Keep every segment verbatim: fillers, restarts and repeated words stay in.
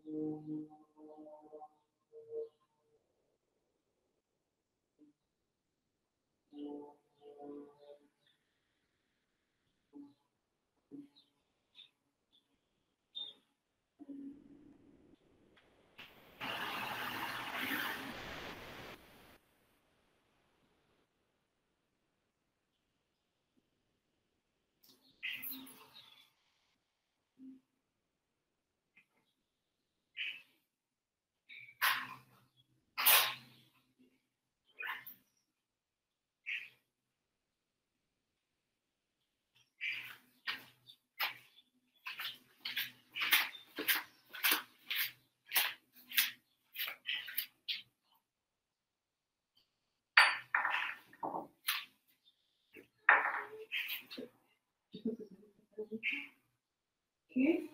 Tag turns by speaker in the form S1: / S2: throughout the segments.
S1: ¿Qué?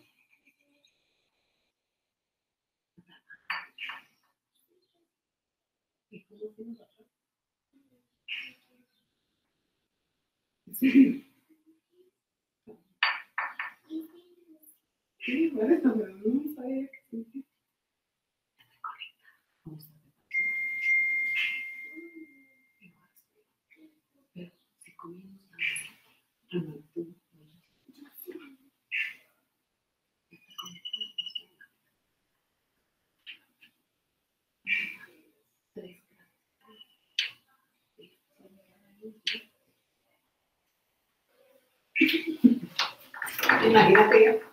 S1: Sí. Sí, bueno, pero no sabía que sí. Pero si comimos algo, imagínate yo.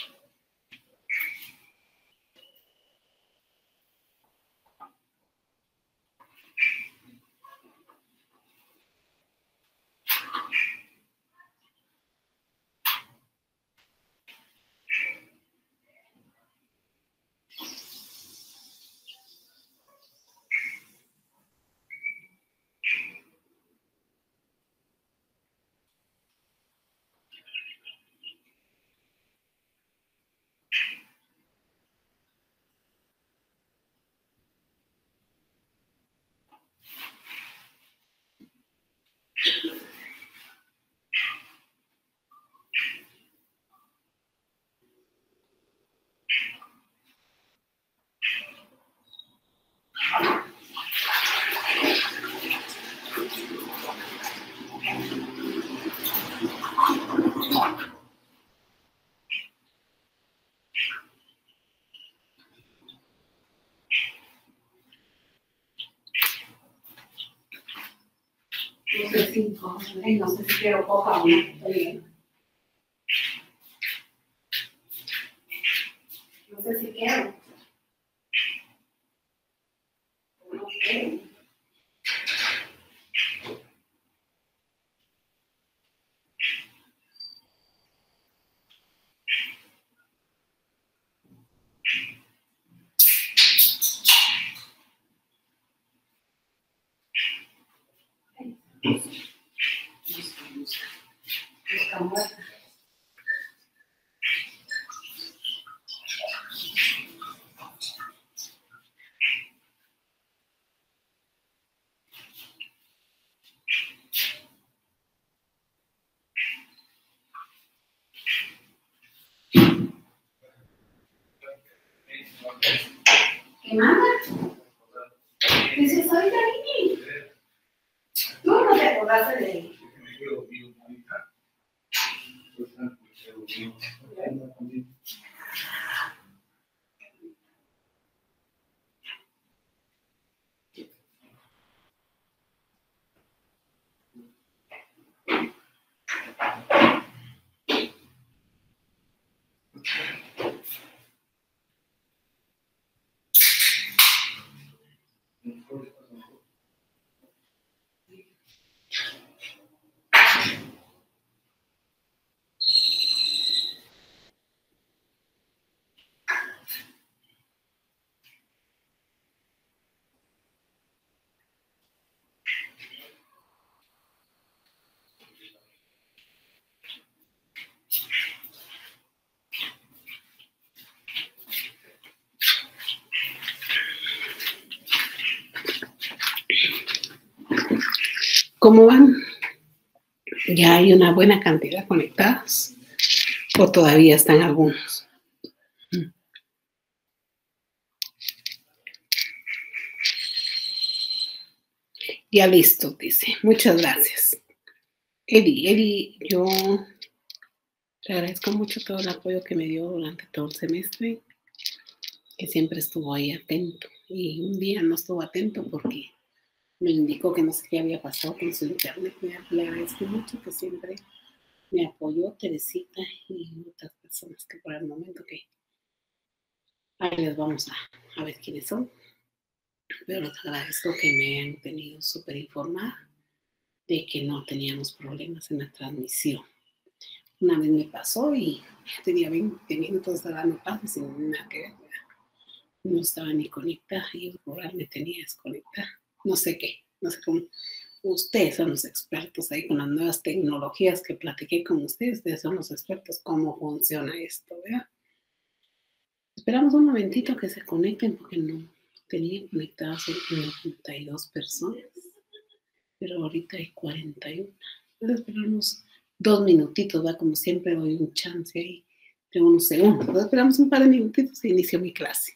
S1: No sé si, no sé si quiero coca o no. Estoy bien. No sé si quiero. No quiero. Está muerta. ¿Qué manda? ¿Dice soy de ahí? Tú no te acordaste de él. ¿Cómo van? ¿Ya hay una buena cantidad conectadas? ¿O todavía están algunos?
S2: Ya listo, dice. Muchas gracias. Edi, Edi, yo le agradezco mucho todo el apoyo que me dio durante todo el semestre, que siempre estuvo ahí atento. Y un día no estuvo atento porque me indicó que no sé qué había pasado con su internet. Le agradezco mucho que siempre me apoyó, Teresita y otras personas que por el momento que ahí les vamos a, a ver quiénes son. Pero les agradezco que me han tenido súper informada de que no teníamos problemas en la transmisión. Una vez me pasó y tenía veinte minutos de darme paso sin nada que ver. No estaba ni conectada y el lugar me tenía desconectada. No sé qué, no sé cómo. Ustedes son los expertos ahí con las nuevas tecnologías que platiqué con ustedes. Ustedes son los expertos cómo funciona esto, ¿verdad? Esperamos un momentito que se conecten porque no tenía conectadas noventa y dos personas, pero ahorita hay cuarenta y uno. Entonces esperamos dos minutitos, ¿va? Como siempre doy un chance ahí de unos segundos. Entonces esperamos un par de minutitos e inicio mi clase.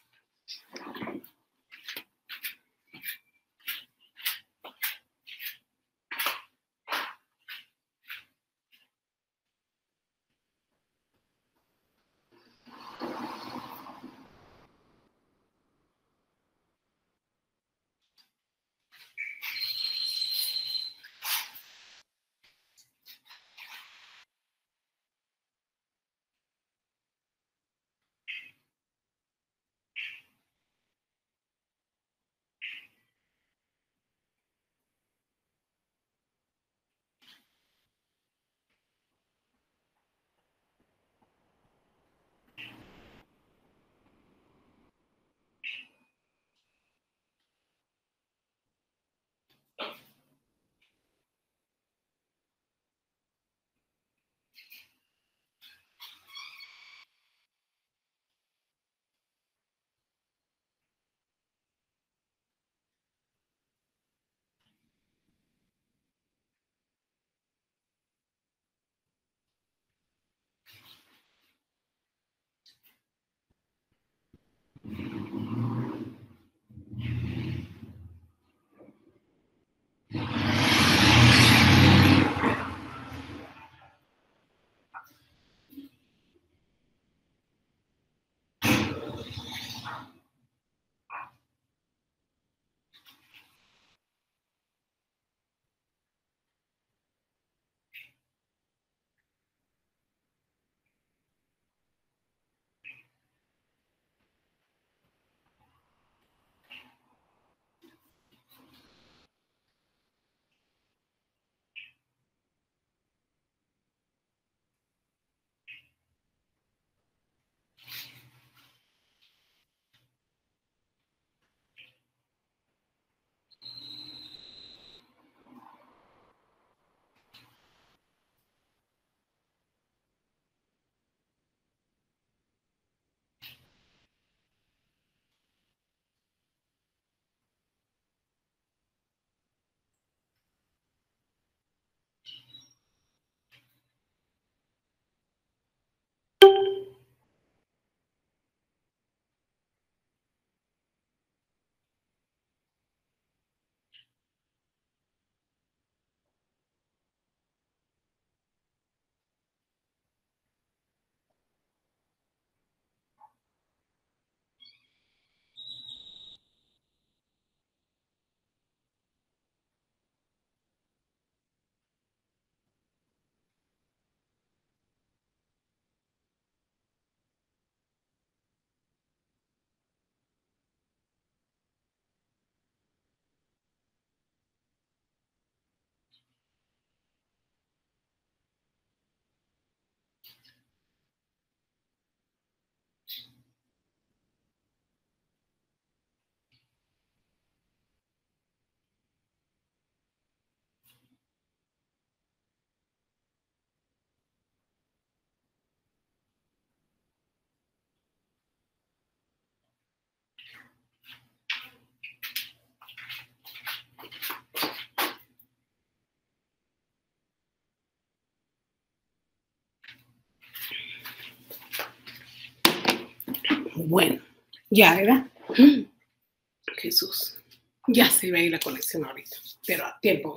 S2: Bueno, ya, ¿verdad? Jesús. Ya se iba a ir la conexión ahorita, pero a tiempo.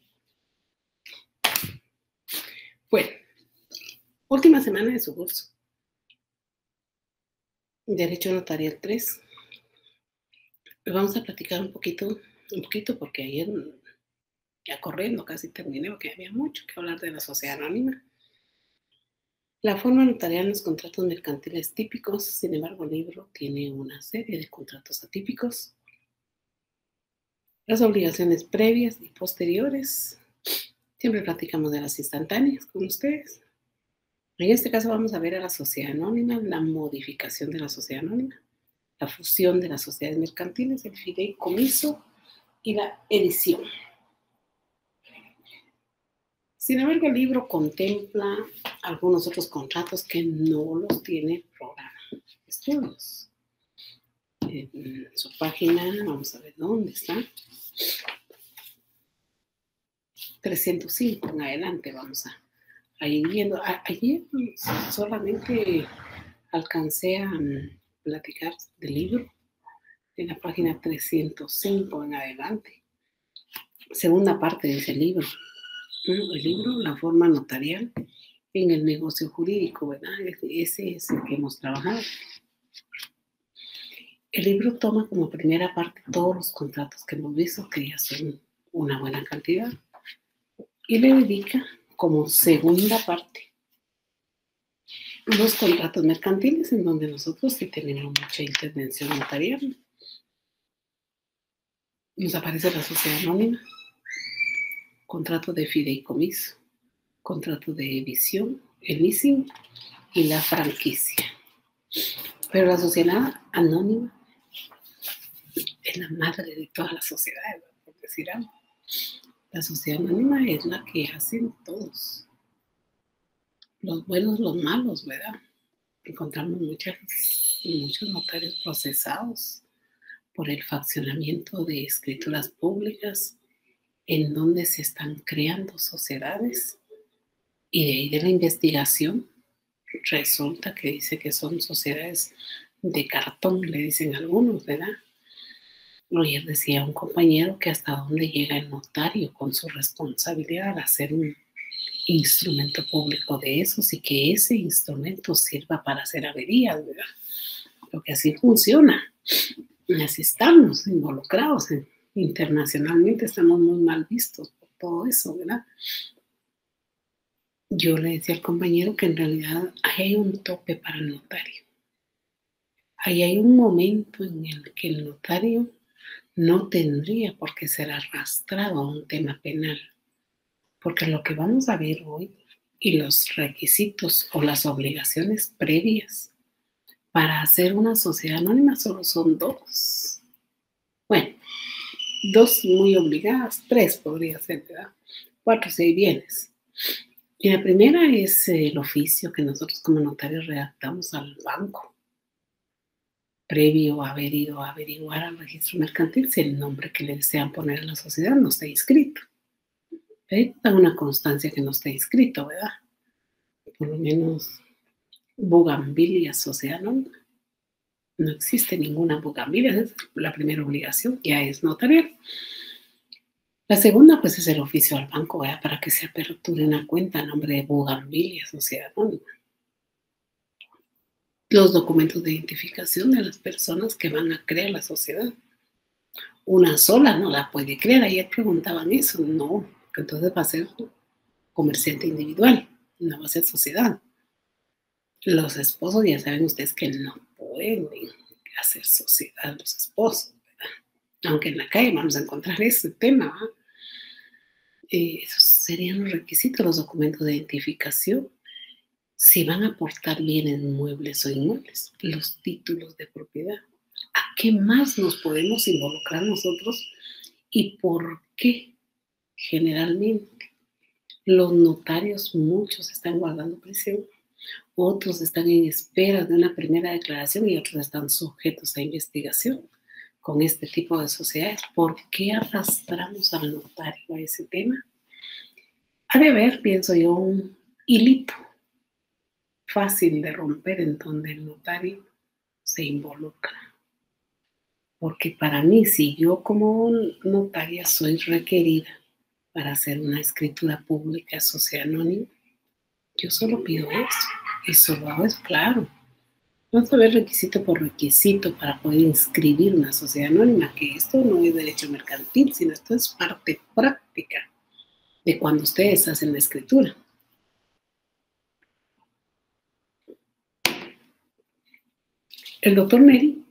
S2: Bueno, última semana de su curso. Derecho Notarial tres. Vamos a platicar un poquito, un poquito porque ayer, ya corriendo, casi terminé porque había mucho que hablar de la sociedad anónima. La forma notarial en los contratos mercantiles típicos, sin embargo, el libro tiene una serie de contratos atípicos. Las obligaciones previas y posteriores. Siempre platicamos de las instantáneas con ustedes. En este caso vamos a ver a la sociedad anónima, la modificación de la sociedad anónima, la fusión de las sociedades mercantiles, el fideicomiso y la edición. Sin embargo, el libro contempla algunos otros contratos que no los tiene el programa de estudios. En su página, vamos a ver dónde está, trescientos cinco en adelante vamos a, a ir viendo. A, ayer solamente alcancé a um, platicar del libro en la página trescientos cinco en adelante. Segunda parte de ese libro. El libro, la forma notarial en el negocio jurídico, ¿verdad? Ese es el que hemos trabajado. El libro toma como primera parte todos los contratos que hemos visto, que ya son una buena cantidad, y le dedica como segunda parte los contratos mercantiles, en donde nosotros sí tenemos mucha intervención notarial. Nos aparece la sociedad anónima, contrato de fideicomiso, contrato de edición, el leasing y la franquicia. Pero la sociedad anónima es la madre de todas las sociedades, por decir algo. La sociedad anónima es la que hacen todos. Los buenos, los malos, ¿verdad? Encontramos muchas, muchos notarios procesados por el faccionamiento de escrituras públicas en donde se están creando sociedades, y de ahí de la investigación resulta que dice que son sociedades de cartón, le dicen algunos, ¿verdad? Ayer decía un compañero que hasta dónde llega el notario con su responsabilidad al hacer un instrumento público de esos y que ese instrumento sirva para hacer averías, ¿verdad? Porque así funciona. Así estamos involucrados. En, internacionalmente estamos muy mal vistos por todo eso, ¿verdad? Yo le decía al compañero que en realidad ahí hay un tope para el notario. Ahí hay un momento en el que el notario no tendría por qué ser arrastrado a un tema penal. Porque lo que vamos a ver hoy y los requisitos o las obligaciones previas para hacer una sociedad anónima solo son dos. Bueno, dos muy obligadas, tres podría ser, ¿verdad? Cuatro, seis bienes. Y la primera es el oficio que nosotros como notarios redactamos al banco, previo a haber ido a averiguar al registro mercantil si el nombre que le desean poner a la sociedad no está inscrito. Hay una constancia que no está inscrito, ¿verdad? Por lo menos Bugambilia Sociedad Anónima. No existe ninguna bugambilia, es la primera obligación, ya es notarial. La segunda, pues, es el oficio al banco, ¿verdad? Para que se aperture una cuenta a nombre de Bugambilia Sociedad Anónima. Los documentos de identificación de las personas que van a crear la sociedad. Una sola no la puede crear. Ayer preguntaban eso. No, entonces va a ser comerciante individual, no va a ser sociedad. Los esposos ya saben ustedes que no pueden hacer sociedad los esposos, ¿verdad? Aunque en la calle vamos a encontrar ese tema, ¿verdad? Eh, esos serían los requisitos, los documentos de identificación. Si van a aportar bienes muebles o inmuebles, los títulos de propiedad. ¿A qué más nos podemos involucrar nosotros y por qué? Generalmente los notarios, muchos están guardando prisión, otros están en espera de una primera declaración y otros están sujetos a investigación con este tipo de sociedades. ¿Por qué arrastramos al notario a ese tema? Ha de haber, pienso yo, un hilito fácil de romper en donde el notario se involucra. Porque para mí, si yo como notaria soy requerida para hacer una escritura pública sociedad anónima, yo solo pido eso y solo hago eso, claro. Vamos a ver requisito por requisito para poder inscribir una sociedad anónima, que esto no es derecho mercantil, sino esto es parte práctica de cuando ustedes hacen la escritura. El doctor Neri,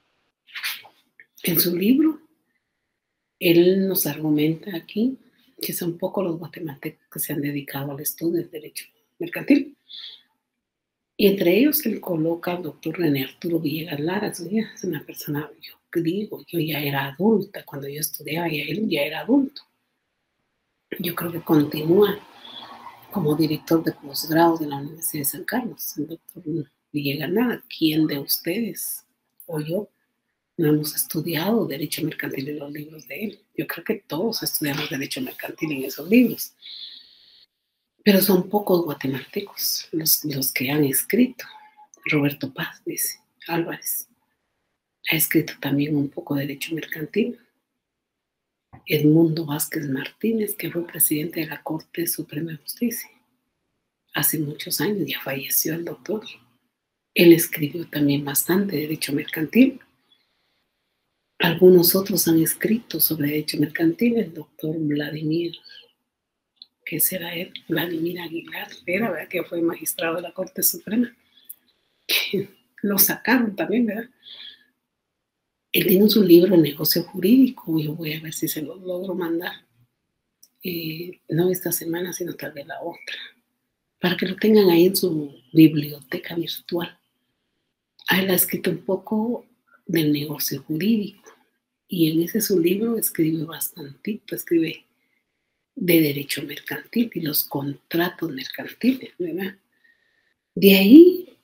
S2: en su libro, él nos argumenta aquí que son pocos los guatemaltecos que se han dedicado al estudio del derecho mercantil. Y entre ellos él coloca al doctor René Arturo Villegas Lara. Es una persona, yo digo, yo ya era adulta cuando yo estudiaba y él ya era adulto. Yo creo que continúa como director de posgrado de la Universidad de San Carlos, el doctor Villegas Lara. ¿Quién de ustedes o yo no hemos estudiado derecho mercantil en los libros de él? Yo creo que todos estudiamos derecho mercantil en esos libros. Pero son pocos guatemaltecos los, los que han escrito. Roberto Paz, dice Álvarez, ha escrito también un poco de derecho mercantil. Edmundo Vázquez Martínez, que fue presidente de la Corte Suprema de Justicia. Hace muchos años ya falleció el doctor. Él escribió también bastante derecho mercantil. Algunos otros han escrito sobre derecho mercantil. El doctor Vladimir, ¿qué será él? Vladimir Aguilar, era, ¿verdad? Que fue magistrado de la Corte Suprema. Que lo sacaron también, ¿verdad? Él tiene su libro, El negocio jurídico. Yo voy a ver si se lo logro mandar. Eh, no esta semana, sino tal vez la otra. Para que lo tengan ahí en su biblioteca virtual. Él ha escrito un poco del negocio jurídico. Y en ese su libro escribe bastantito, escribe de derecho mercantil y los contratos mercantiles, ¿verdad? De ahí,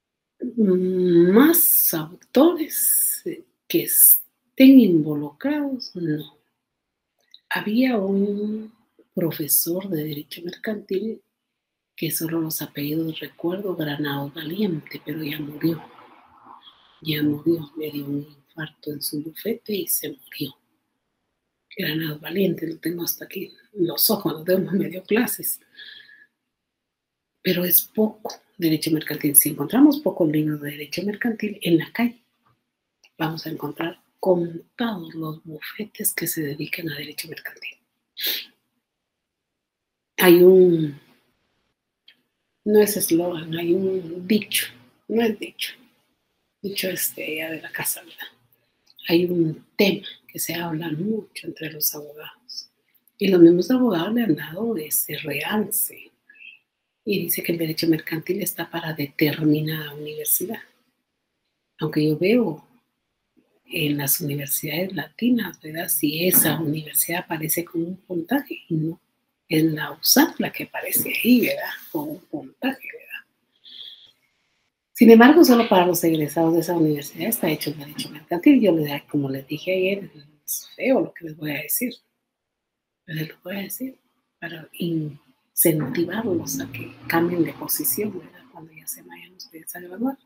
S2: más autores que estén involucrados, no. Había un profesor de derecho mercantil que solo los apellidos recuerdo, Granados Valiente, pero ya murió. Ya murió, le dio un infarto en su bufete y se murió. Granados Valiente, lo tengo hasta aquí, los ojos, los dedos, me dio clases. Pero es poco derecho mercantil. Si encontramos pocos libros de derecho mercantil en la calle, vamos a encontrar contados los bufetes que se dedican a derecho mercantil. Hay un, no es eslogan, hay un dicho, no es dicho, dicho este ya de la casa, ¿verdad? Hay un tema que se habla mucho entre los abogados. Y los mismos abogados le han dado ese realce. Y dice que el derecho mercantil está para determinada universidad. Aunque yo veo en las universidades latinas, ¿verdad? Si esa universidad aparece con un puntaje, no. Es la U S A T la que aparece ahí, ¿verdad? Con un puntaje, ¿verdad? Sin embargo, solo para los egresados de esa universidad está hecho el derecho mercantil. Yo, como les dije ayer, es feo lo que les voy a decir. Pero les lo voy a decir para incentivarlos a que cambien de posición, ¿verdad? Cuando ya se vayan ustedes a graduar.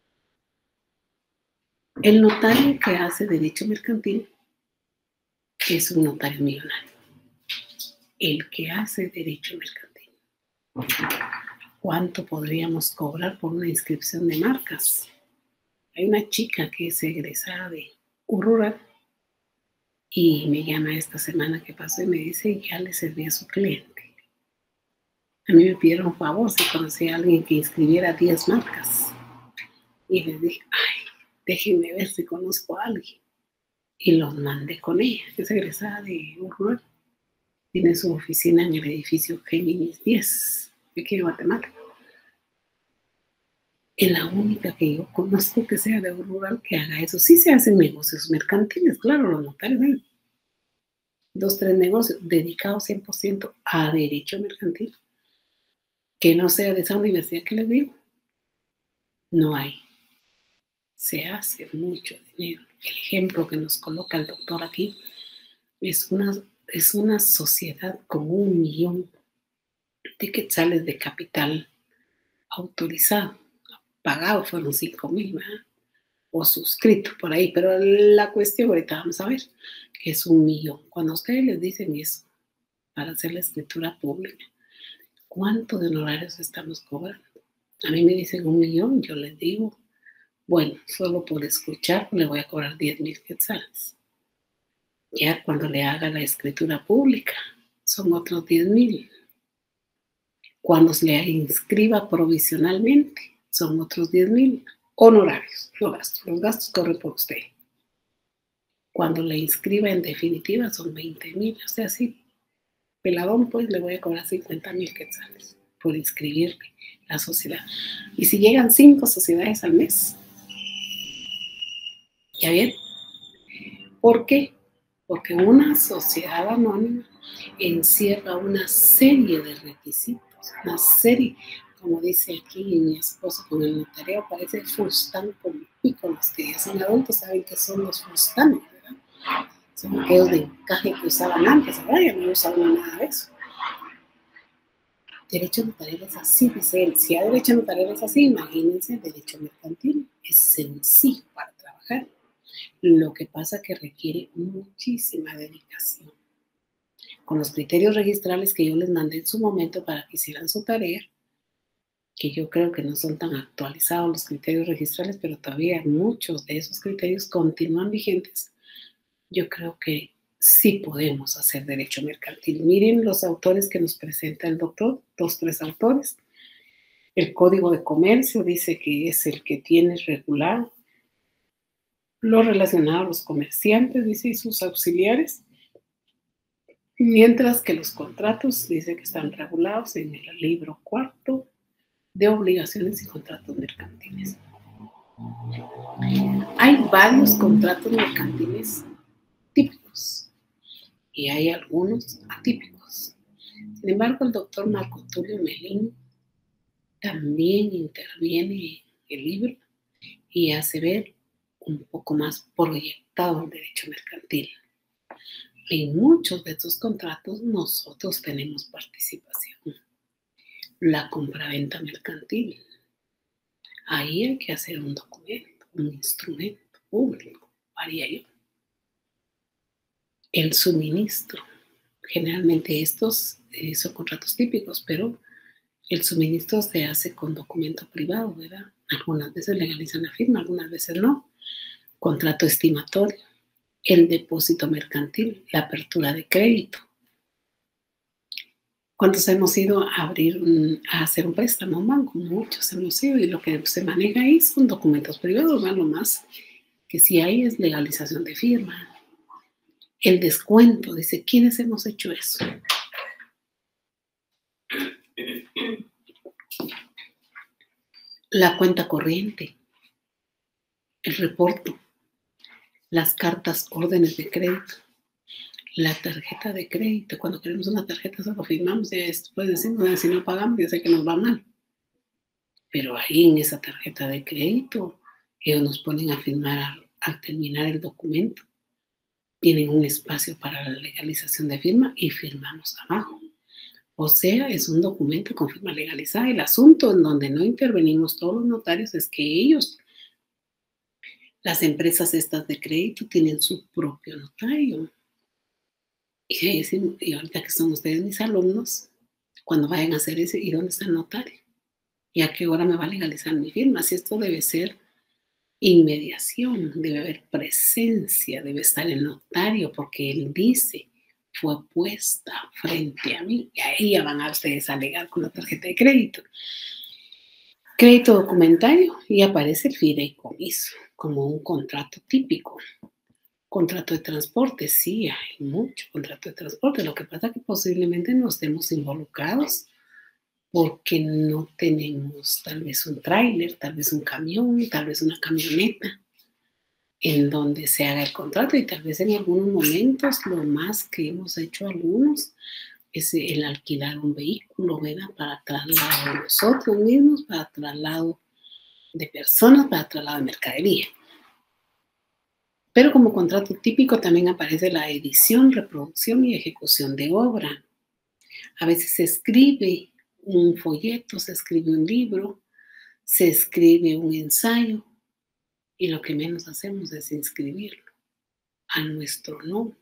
S2: El notario que hace derecho mercantil es un notario millonario. El que hace derecho mercantil. ¿Cuánto podríamos cobrar por una inscripción de marcas? Hay una chica que es egresada de Urrural y me llama esta semana que pasó y me dice, ya le serví a su cliente. A mí me pidieron un favor si conocía a alguien que inscribiera diez marcas. Y les dije, ay, déjenme ver si conozco a alguien. Y los mandé con ella, es egresada de Urrural. Tiene su oficina en el edificio Géminis diez, de aquí de Guatemala. Es la única que yo conozco que sea de Urrural que haga eso. Sí se hacen negocios mercantiles, claro, los notarios ven. Dos, tres negocios dedicados cien por ciento a derecho mercantil. Que no sea de esa universidad que les digo. No hay. Se hace mucho dinero. El ejemplo que nos coloca el doctor aquí es una, es una sociedad con un millón de quetzales de capital autorizado. Pagado fueron cinco mil, ¿verdad? o suscrito por ahí, pero la cuestión ahorita vamos a ver que es un millón. Cuando ustedes les dicen eso para hacer la escritura pública, ¿cuánto de honorarios estamos cobrando? A mí me dicen un millón, yo les digo, bueno, solo por escuchar le voy a cobrar diez mil quetzales. Ya cuando le haga la escritura pública, son otros diez mil. Cuando se le inscriba provisionalmente, son otros diez mil. Honorarios, no gastos. Los gastos corren por usted. Cuando le inscriba en definitiva, son veinte mil. O sea, sí, peladón, pues le voy a cobrar cincuenta mil quetzales por inscribirme la sociedad. Y si llegan cinco sociedades al mes, ¿ya bien? ¿Por qué? Porque una sociedad anónima encierra una serie de requisitos, una serie, como dice aquí mi esposo con el notario, parece fustán con pico. Los que ya son adultos saben que son los fustanes, ¿verdad? Son aquellos de encaje que usaban antes, ahora ya no usaban nada de eso. Derecho notarial es así, dice él. Si hay derecho notarial es así, imagínense derecho mercantil. Es sencillo para trabajar. Lo que pasa que requiere muchísima dedicación. Con los criterios registrales que yo les mandé en su momento para que hicieran su tarea, que yo creo que no son tan actualizados los criterios registrales, pero todavía muchos de esos criterios continúan vigentes, yo creo que sí podemos hacer derecho mercantil. Miren los autores que nos presenta el doctor, dos, tres autores. El Código de Comercio dice que es el que tiene regulado lo relacionado a los comerciantes, dice, y sus auxiliares, mientras que los contratos dice que están regulados en el libro cuarto de obligaciones y contratos mercantiles. Hay varios contratos mercantiles típicos y hay algunos atípicos. Sin embargo, el doctor Marco Tulio Melín también interviene en el libro y hace ver un poco más proyectado el derecho mercantil. En muchos de estos contratos nosotros tenemos participación. La compraventa mercantil. Ahí hay que hacer un documento, un instrumento público, haría yo. El suministro. Generalmente estos eh, son contratos típicos, pero el suministro se hace con documento privado, ¿verdad? Algunas veces legalizan la firma, algunas veces no. Contrato estimatorio, el depósito mercantil, la apertura de crédito. ¿Cuántos hemos ido a abrir, un, a hacer un préstamo a un banco? Muchos hemos ido y lo que se maneja ahí son documentos privados, ¿verdad? Lo más que sí hay es legalización de firma. El descuento, dice, ¿quiénes hemos hecho eso? La cuenta corriente, el reporte, las cartas, órdenes de crédito, la tarjeta de crédito. Cuando queremos una tarjeta solo firmamos y después decimos, si no pagamos, yo sé que nos va mal. Pero ahí en esa tarjeta de crédito, ellos nos ponen a firmar al, al terminar el documento. Tienen un espacio para la legalización de firma y firmamos abajo. O sea, es un documento con firma legalizada. El asunto en donde no intervenimos todos los notarios es que ellos, las empresas estas de crédito, tienen su propio notario. Y, decimos, y ahorita que son ustedes mis alumnos, cuando vayan a hacer ese, ¿y dónde está el notario? ¿Y a qué hora me va a legalizar mi firma? Si esto debe ser inmediación, debe haber presencia, debe estar el notario, porque él dice, fue puesta frente a mí, y ahí ya van a ustedes a alegar con la tarjeta de crédito. Crédito documentario, y aparece el fideicomiso, como un contrato típico. Contrato de transporte, sí, hay mucho contrato de transporte, lo que pasa es que posiblemente no estemos involucrados, porque no tenemos tal vez un tráiler, tal vez un camión, tal vez una camioneta en donde se haga el contrato, y tal vez en algunos momentos lo más que hemos hecho algunos es el alquilar un vehículo, ¿verdad? Para traslado de nosotros mismos, para traslado de personas, para traslado de mercadería. Pero como contrato típico también aparece la edición, reproducción y ejecución de obra. A veces se escribe un folleto, se escribe un libro, se escribe un ensayo, y lo que menos hacemos es inscribirlo a nuestro nombre.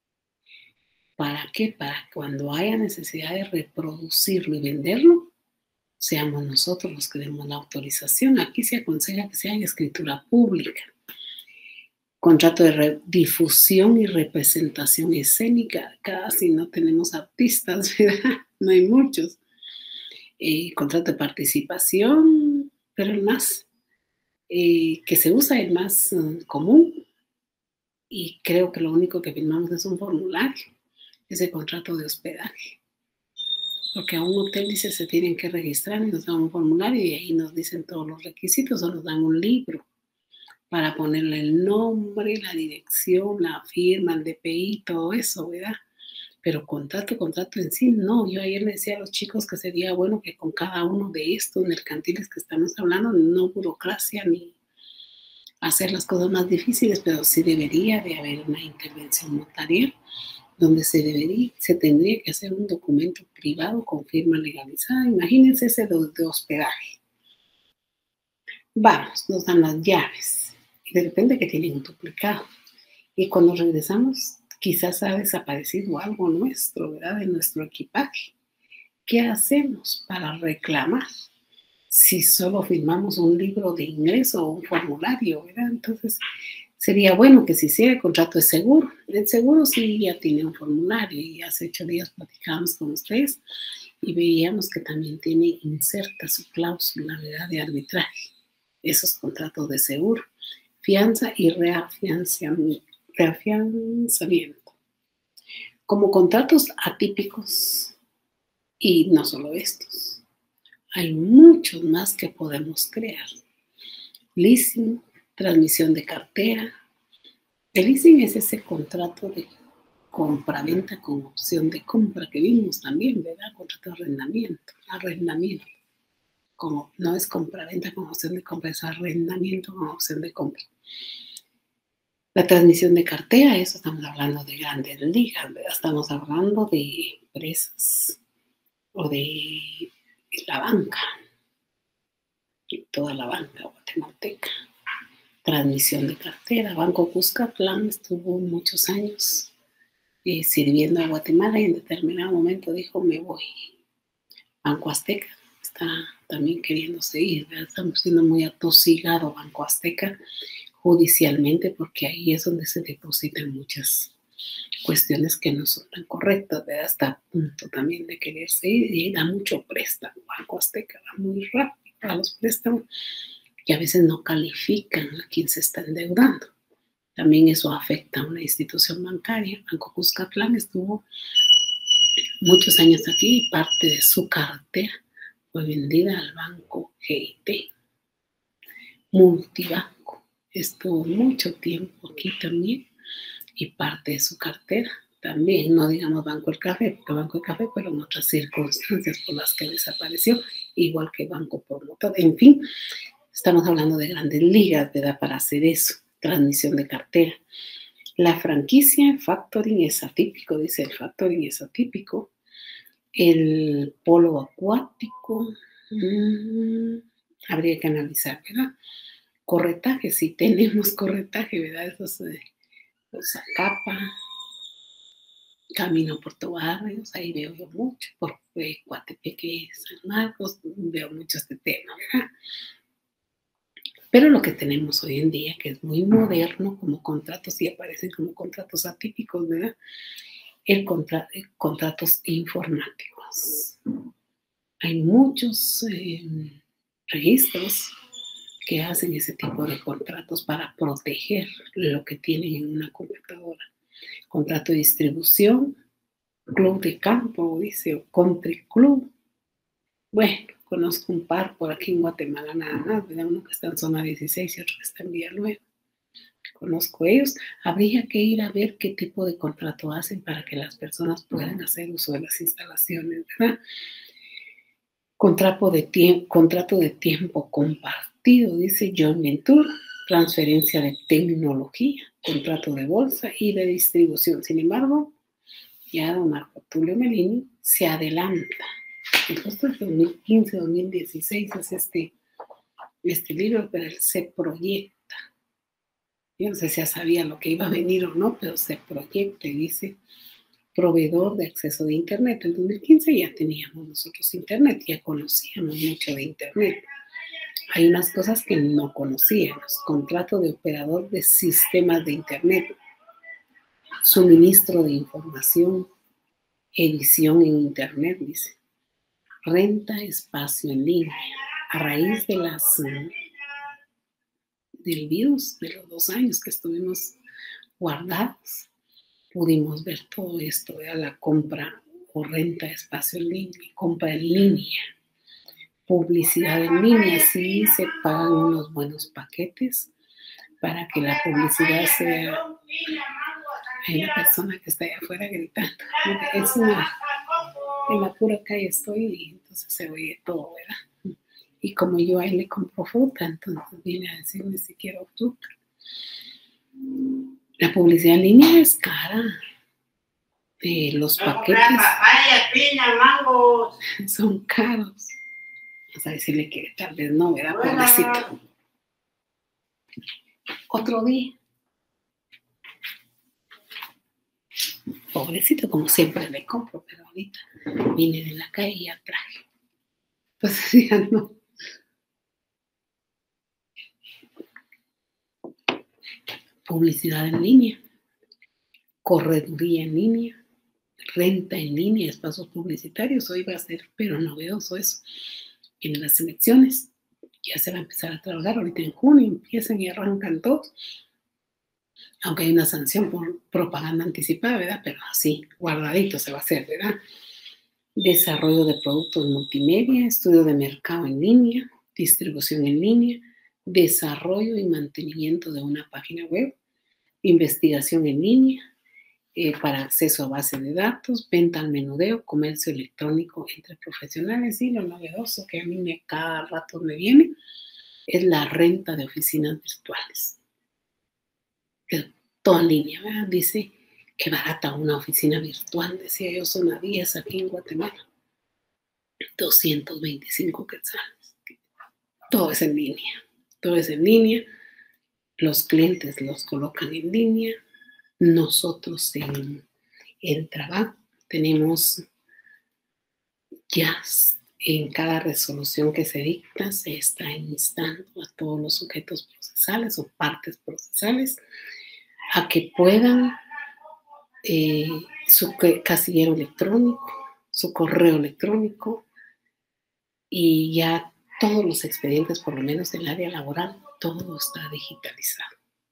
S2: ¿Para qué? Para que cuando haya necesidad de reproducirlo y venderlo, seamos nosotros los que demos la autorización. Aquí se aconseja que sea en escritura pública. Contrato de difusión y representación escénica. Casi no tenemos artistas, ¿verdad? No hay muchos. Eh, contrato de participación, pero el más eh, que se usa, el más uh, común, y creo que lo único que firmamos es un formulario, ese contrato de hospedaje. Porque a un hotel dice se tienen que registrar y nos dan un formulario y ahí nos dicen todos los requisitos o nos dan un libro para ponerle el nombre, la dirección, la firma, el D P I, todo eso, ¿verdad? Pero contrato, contrato en sí, no. Yo ayer le decía a los chicos que sería bueno que con cada uno de estos mercantiles que estamos hablando, no burocracia ni hacer las cosas más difíciles, pero sí debería de haber una intervención notarial donde se debería, se tendría que hacer un documento privado con firma legalizada. Imagínense ese de, de hospedaje. Vamos, nos dan las llaves y de repente que tienen un duplicado. Y cuando regresamos, quizás ha desaparecido algo nuestro, ¿verdad? De nuestro equipaje. ¿Qué hacemos para reclamar? Si solo firmamos un libro de ingreso o un formulario, ¿verdad? Entonces, sería bueno que se hiciera el contrato de seguro. El seguro sí ya tiene un formulario y hace ocho días platicábamos con ustedes y veíamos que también tiene inserta su cláusula, ¿verdad?, de arbitraje. Esos contratos de seguro, fianza y reafianzamiento. reafianzamiento. Como contratos atípicos, y no solo estos, hay muchos más que podemos crear. Leasing, transmisión de cartera. El leasing es ese contrato de compra-venta con opción de compra que vimos también, ¿verdad? Contrato de arrendamiento, arrendamiento. Como, no es compra-venta con opción de compra, es arrendamiento con opción de compra. La transmisión de cartera, eso estamos hablando de grandes ligas, ¿verdad? Estamos hablando de empresas o de la banca, toda la banca guatemalteca. Transmisión de cartera, Banco Cuscatlán estuvo muchos años eh, sirviendo a Guatemala y en determinado momento dijo, me voy. Banco Azteca está también queriendo seguir, ¿verdad? Estamos siendo muy atosigado Banco Azteca judicialmente porque ahí es donde se depositan muchas cuestiones que no son tan correctas, ¿verdad? Hasta a punto también de quererse ir y da mucho préstamo. Banco Azteca va muy rápido a los préstamos y a veces no califican a quien se está endeudando. También eso afecta a una institución bancaria. Banco Cuscatlán estuvo muchos años aquí y parte de su cartera fue vendida al Banco G I T. Multibanco estuvo mucho tiempo aquí también y parte de su cartera también, no digamos Banco El Café, porque Banco El Café fueron otras circunstancias por las que desapareció, igual que Banco Promotor. En fin, estamos hablando de grandes ligas, ¿verdad? Para hacer eso, transmisión de cartera. La franquicia, el factoring es atípico, dice el factoring es atípico. El polo acuático, mmm, habría que analizar, ¿verdad? Corretaje, si tenemos corretaje, ¿verdad? Esos, eh, Zacapa, Camino Puerto Barrios, ahí veo yo mucho, por eh, Coatepeque, San Marcos, veo mucho este tema, ¿verdad? Pero lo que tenemos hoy en día, que es muy moderno, como contratos, y aparecen como contratos atípicos, ¿verdad? El contra, eh, contratos informáticos. Hay muchos eh, registros que hacen ese tipo de contratos para proteger lo que tienen en una computadora. Contrato de distribución, club de campo, dice, o country club. Bueno, conozco un par por aquí en Guatemala nada más, ¿verdad? Uno que está en zona dieciséis y otro que está en Villanueva. Conozco ellos. Habría que ir a ver qué tipo de contrato hacen para que las personas puedan hacer uso de las instalaciones, ¿verdad? Contrato de, tie- contrato de tiempo compartido, dice John Ventura. Transferencia de tecnología, contrato de bolsa y de distribución. Sin embargo, ya don Marco Tulio Melini se adelanta. Entonces, dos mil quince, dos mil dieciséis es este, este libro, pero él se proyecta Yo no sé si ya sabía lo que iba a venir o no, pero se proyecta y dice proveedor de acceso de Internet. En dos mil quince ya teníamos nosotros Internet, ya conocíamos mucho de Internet. Hay unas cosas que no conocíamos. Contrato de operador de sistemas de Internet, suministro de información, edición en Internet, dice. Renta espacio en línea. A raíz de las, del virus, de los dos años que estuvimos guardados, pudimos ver todo esto, ¿verdad? La compra o renta de espacio en línea, compra en línea, publicidad en línea. Sí se pagan unos buenos paquetes para que la publicidad sea... Hay una persona que está allá afuera gritando. Es una, en la pura calle estoy y entonces se oye todo, ¿verdad? Y como yo a él le compro fruta, entonces viene a decirme si quiero fruta. La publicidad en línea es cara. Eh, los paquetes
S1: papaya, piña, mangos
S2: son caros. Vamos a decirle que tal vez no, ¿verdad? Pobrecito. Otro día. Pobrecito, como siempre le compro, pero ahorita vine de la calle y ya traje. Entonces ya no. Publicidad en línea, correduría en línea, renta en línea, espacios publicitarios. Hoy va a ser, pero novedoso eso. En las elecciones ya se va a empezar a trabajar. Ahorita en junio empiezan y arrancan todos. Aunque hay una sanción por propaganda anticipada, ¿verdad? Pero así, guardadito se va a hacer, ¿verdad? Desarrollo de productos multimedia, estudio de mercado en línea, distribución en línea, desarrollo y mantenimiento de una página web, investigación en línea eh, para acceso a base de datos, venta al menudeo, comercio electrónico entre profesionales. Y lo novedoso que a mí me, cada rato me viene es la renta de oficinas virtuales. Todo en línea, ¿verdad? Dice que barata una oficina virtual, decía yo, son a diez aquí en Guatemala. doscientos veinticinco quetzales. Todo es en línea, todo es en línea. Los clientes los colocan en línea. Nosotros en el trabajo tenemos ya en cada resolución que se dicta, se está instando a todos los sujetos procesales o partes procesales a que puedan eh, su casillero electrónico, su correo electrónico y ya todos los expedientes, por lo menos en el área laboral, todo está digitalizado.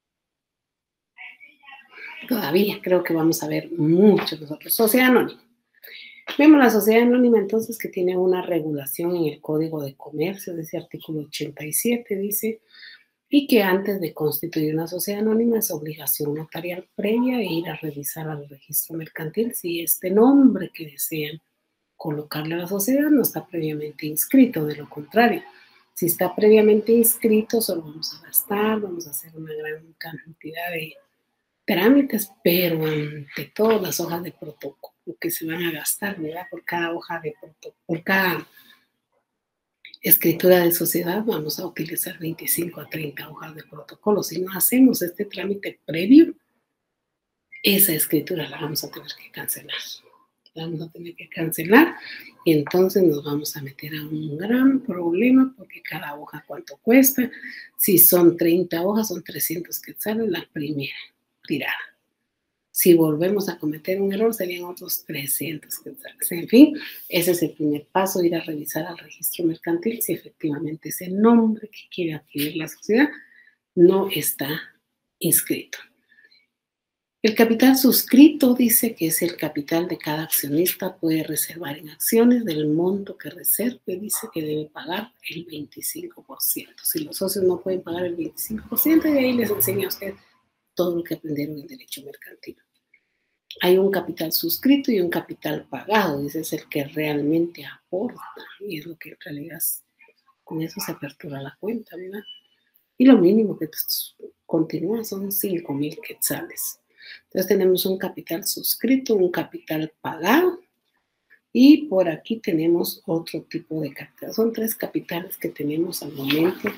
S2: Todavía creo que vamos a ver mucho nosotros. Sociedad anónima. Vemos la sociedad anónima entonces que tiene una regulación en el Código de Comercio, de ese artículo ochenta y siete dice, y que antes de constituir una sociedad anónima es obligación notarial previa e ir a revisar al registro mercantil si este nombre que desean colocarle a la sociedad no está previamente inscrito. De lo contrario, si está previamente inscrito, solo vamos a gastar, vamos a hacer una gran cantidad de trámites, pero ante todo las hojas de protocolo que se van a gastar, ¿verdad? Por cada hoja de protocolo, por cada escritura de sociedad vamos a utilizar veinticinco a treinta hojas de protocolo. Si no hacemos este trámite previo, esa escritura la vamos a tener que cancelar. La vamos a tener que cancelar y entonces nos vamos a meter a un gran problema porque cada hoja cuánto cuesta. Si son treinta hojas, son trescientos quetzales la primera tirada. Si volvemos a cometer un error, serían otros trescientos quetzales. En fin, ese es el primer paso, ir a revisar al registro mercantil si efectivamente ese nombre que quiere adquirir la sociedad no está inscrito. El capital suscrito dice que es el capital de cada accionista, puede reservar en acciones del monto que reserve, dice que debe pagar el veinticinco por ciento. Si los socios no pueden pagar el veinticinco por ciento, y ahí les enseña a usted todo lo que aprendieron en derecho mercantil. Hay un capital suscrito y un capital pagado, ese es el que realmente aporta y es lo que en realidad con eso se apertura la cuenta, ¿verdad? Y lo mínimo que continúa son cinco mil quetzales. Entonces tenemos un capital suscrito, un capital pagado y por aquí tenemos otro tipo de capital. Son tres capitales que tenemos al momento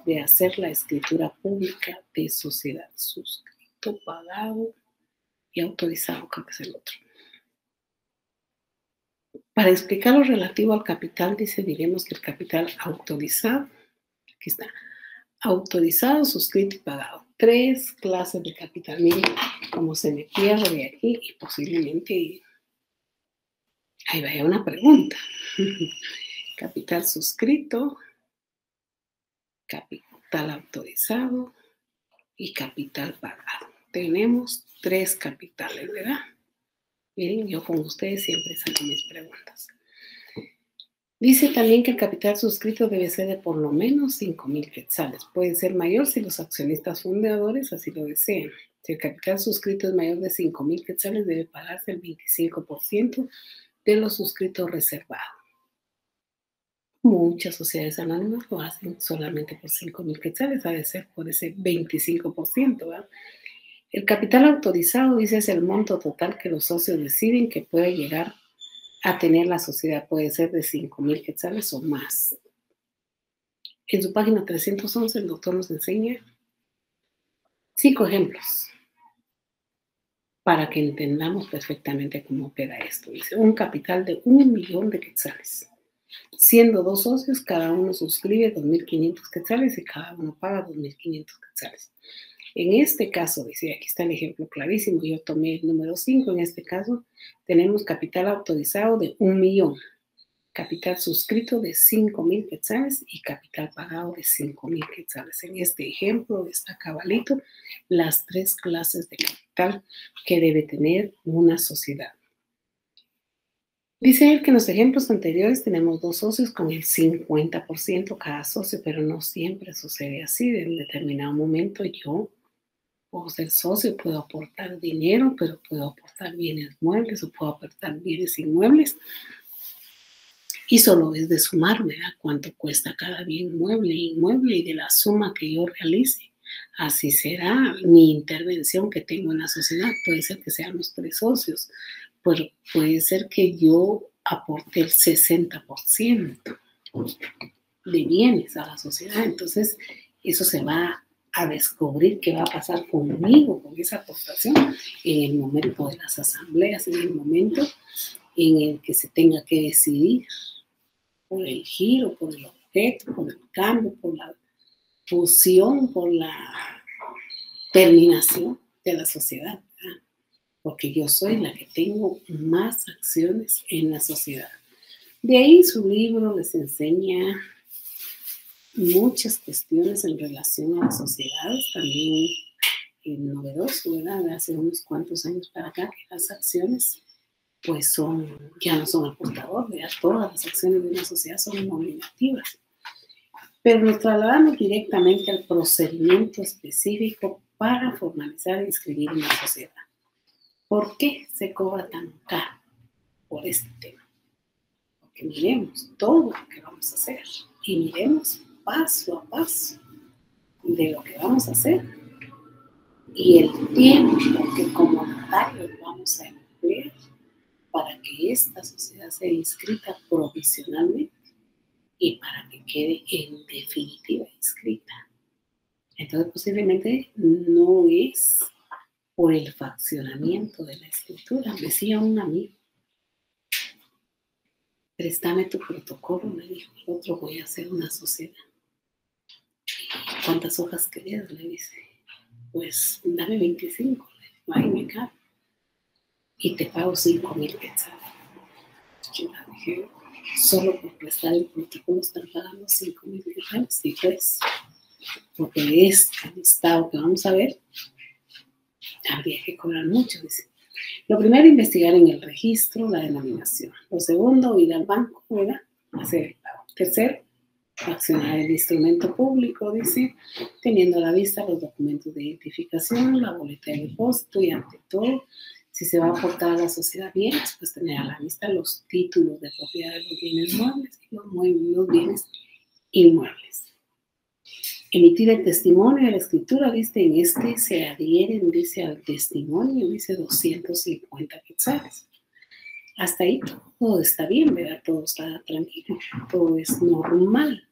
S2: de hacer la escritura pública de sociedad, suscrito, pagado y autorizado, creo que es el otro. Para explicar lo relativo al capital, dice, diremos que el capital autorizado, aquí está, autorizado, suscrito y pagado. Tres clases de capital. Miren cómo se me pierde de aquí y posiblemente ahí vaya una pregunta. Capital suscrito, capital autorizado y capital pagado. Tenemos tres capitales, ¿verdad? Miren, yo con ustedes siempre saco mis preguntas. Dice también que el capital suscrito debe ser de por lo menos cinco mil quetzales. Puede ser mayor si los accionistas fundadores así lo desean. Si el capital suscrito es mayor de cinco mil quetzales, debe pagarse el veinticinco por ciento de los suscritos reservados. Muchas sociedades anónimas lo hacen solamente por cinco mil quetzales, ha de ser por ese veinticinco por ciento, ¿verdad? El capital autorizado, dice, es el monto total que los socios deciden que puede llegar a tener la sociedad. Puede ser de cinco mil quetzales o más. En su página trescientos once, el doctor nos enseña cinco ejemplos para que entendamos perfectamente cómo queda esto. Dice, un capital de un millón de quetzales. Siendo dos socios, cada uno suscribe dos mil quinientos quetzales y cada uno paga dos mil quinientos quetzales. En este caso, dice, aquí está el ejemplo clarísimo, yo tomé el número cinco, en este caso tenemos capital autorizado de un millón, capital suscrito de cinco mil quetzales y capital pagado de cinco mil quetzales. En este ejemplo está cabalito las tres clases de capital que debe tener una sociedad. Dice él que en los ejemplos anteriores tenemos dos socios con el cincuenta por ciento cada socio, pero no siempre sucede así. En determinado momento yo puedo ser socio, puedo aportar dinero, pero puedo aportar bienes muebles o puedo aportar bienes inmuebles. Y solo es de sumar, ¿verdad? Cuánto cuesta cada bien mueble e inmueble y de la suma que yo realice. Así será mi intervención que tengo en la sociedad. Puede ser que sean los tres socios, pero puede ser que yo aporte el sesenta por ciento de bienes a la sociedad. Entonces, eso se va a descubrir qué va a pasar conmigo, con esa aportación, en el momento de las asambleas, en el momento en el que se tenga que decidir por el giro, por el objeto, por el cambio, por la fusión, por la terminación de la sociedad, ¿verdad? Porque yo soy la que tengo más acciones en la sociedad. De ahí su libro les enseña muchas cuestiones en relación a las sociedades, también eh, novedoso, ¿verdad? De hace unos cuantos años para acá, que las acciones pues son, ya no son el portador, ¿verdad? Todas las acciones de una sociedad son nominativas. Pero nos trasladamos directamente al procedimiento específico para formalizar e inscribir una sociedad. ¿Por qué se cobra tan caro por este tema? Porque miremos todo lo que vamos a hacer y miremos paso a paso de lo que vamos a hacer y el tiempo que como notarios vamos a emplear para que esta sociedad sea inscrita provisionalmente y para que quede en definitiva inscrita. Entonces posiblemente no es por el fraccionamiento de la escritura. Decía un amigo, préstame tu protocolo, me dijo, el otro voy a hacer una sociedad. ¿Cuántas hojas querías? Le dice, pues dame veinticinco, le digo, ahí me cabe. Y te pago cinco mil quetzales. Yo le dije, solo por prestar el protocolo están pagando cinco mil quetzales. Y pues, porque este listado que vamos a ver, habría que cobrar mucho, dice. Lo primero, investigar en el registro la denominación. Lo segundo, ir al banco, ¿verdad? Hacer el pago. Tercero, accionar el instrumento público, dice, teniendo a la vista los documentos de identificación, la boleta de depósito y ante todo, si se va a aportar a la sociedad bienes, pues tener a la vista los títulos de propiedad de los bienes muebles y los, muebles, los bienes inmuebles. Emitir el testimonio de la escritura, dice, en este se adhieren, dice, al testimonio, dice doscientos cincuenta quetzales. Hasta ahí todo está bien, ¿verdad? Todo está tranquilo, todo es normal.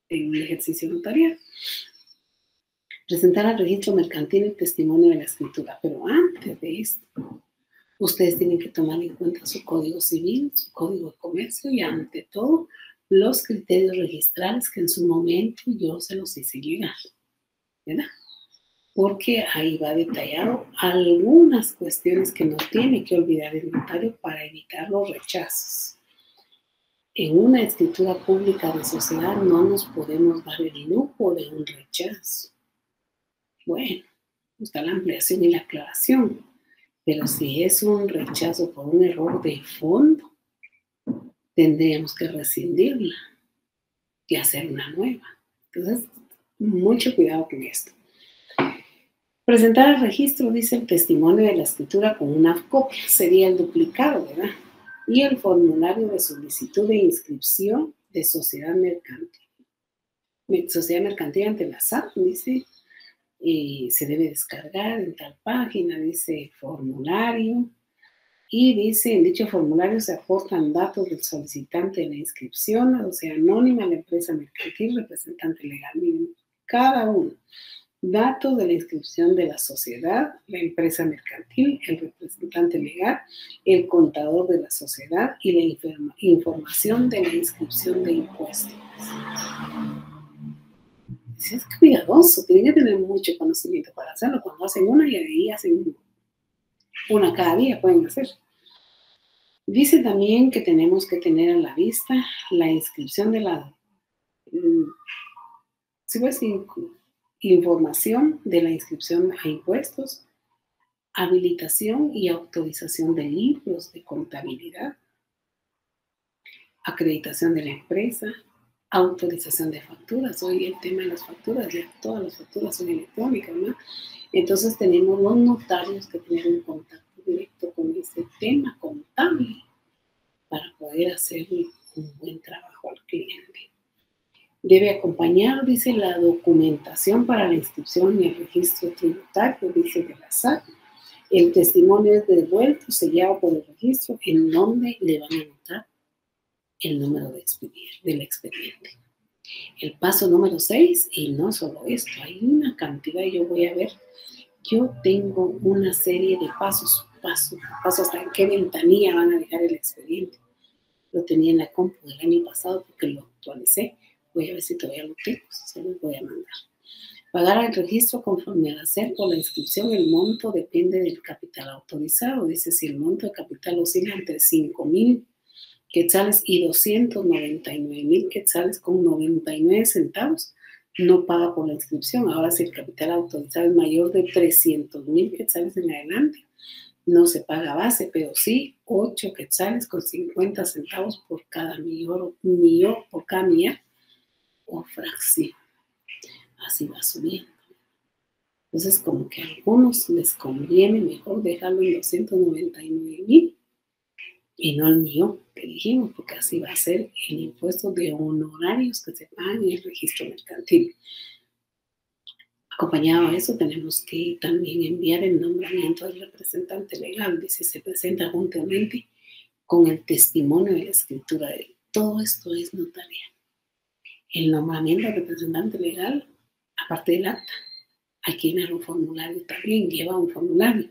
S2: en el ejercicio notarial. Presentar al registro mercantil el testimonio de la escritura, pero antes de esto, ustedes tienen que tomar en cuenta su código civil, su código de comercio y ante todo los criterios registrales que en su momento yo se los hice llegar, ¿verdad? Porque ahí va detallado algunas cuestiones que no tiene que olvidar el notario para evitar los rechazos. En una escritura pública de sociedad no nos podemos dar el lujo de un rechazo. Bueno, está la ampliación y la aclaración, pero si es un rechazo por un error de fondo, tendríamos que rescindirla y hacer una nueva. Entonces, mucho cuidado con esto. Presentar al registro, dice el testimonio de la escritura con una copia, sería el duplicado, ¿verdad? Y el formulario de solicitud de inscripción de sociedad mercantil. Sociedad mercantil ante la S A T, dice, y se debe descargar en tal página, dice formulario, y dice, en dicho formulario se aportan datos del solicitante de la inscripción, o sea, anónima, la empresa mercantil, representante legal mínimo, cada uno. Datos de la inscripción de la sociedad, la empresa mercantil, el representante legal, el contador de la sociedad y la informa- información de la inscripción de impuestos. Es cuidadoso, tienen que tener mucho conocimiento para hacerlo. Cuando hacen una y ahí hacen una cada día, pueden hacer. Dice también que tenemos que tener a la vista la inscripción de la ¿sí ves? información de la inscripción a impuestos, habilitación y autorización de libros de contabilidad, acreditación de la empresa, autorización de facturas. Hoy el tema de las facturas, ya todas las facturas son electrónicas, ¿no? Entonces tenemos los notarios que tener un contacto directo con ese tema contable para poder hacer un buen trabajo al cliente. Debe acompañar, dice, la documentación para la inscripción en el registro tributario, dice, de la S A T. El testimonio es devuelto, sellado por el registro, en donde le van a anotar el número de expediente, del expediente. El paso número seis, y no solo esto, hay una cantidad, yo voy a ver, yo tengo una serie de pasos, paso a paso, hasta en qué ventanilla van a dejar el expediente. Lo tenía en la compu del año pasado porque lo actualicé. Voy a ver si todavía lo tengo, se los voy a mandar. Pagar al registro conforme al hacer por la inscripción, el monto depende del capital autorizado. Dice, si el monto de capital oscila entre cinco mil quetzales y doscientos noventa y nueve mil quetzales con noventa y nueve centavos, no paga por la inscripción. Ahora, si el capital autorizado es mayor de trescientos mil quetzales en adelante, no se paga base, pero sí ocho quetzales con cincuenta centavos por cada millón, millón por cada millar o fracción. Así va subiendo. Entonces, como que a algunos les conviene mejor dejarlo en doscientos noventa y nueve mil y no el millón que dijimos, porque así va a ser el impuesto de honorarios que se pagan en el registro mercantil. Acompañado a eso, tenemos que también enviar el nombramiento del representante legal. Dice, se presenta juntamente con el testimonio de la escritura de él. Todo esto es notarial. El nombramiento del representante legal, aparte del acta, hay que llenar un formulario también, lleva un formulario.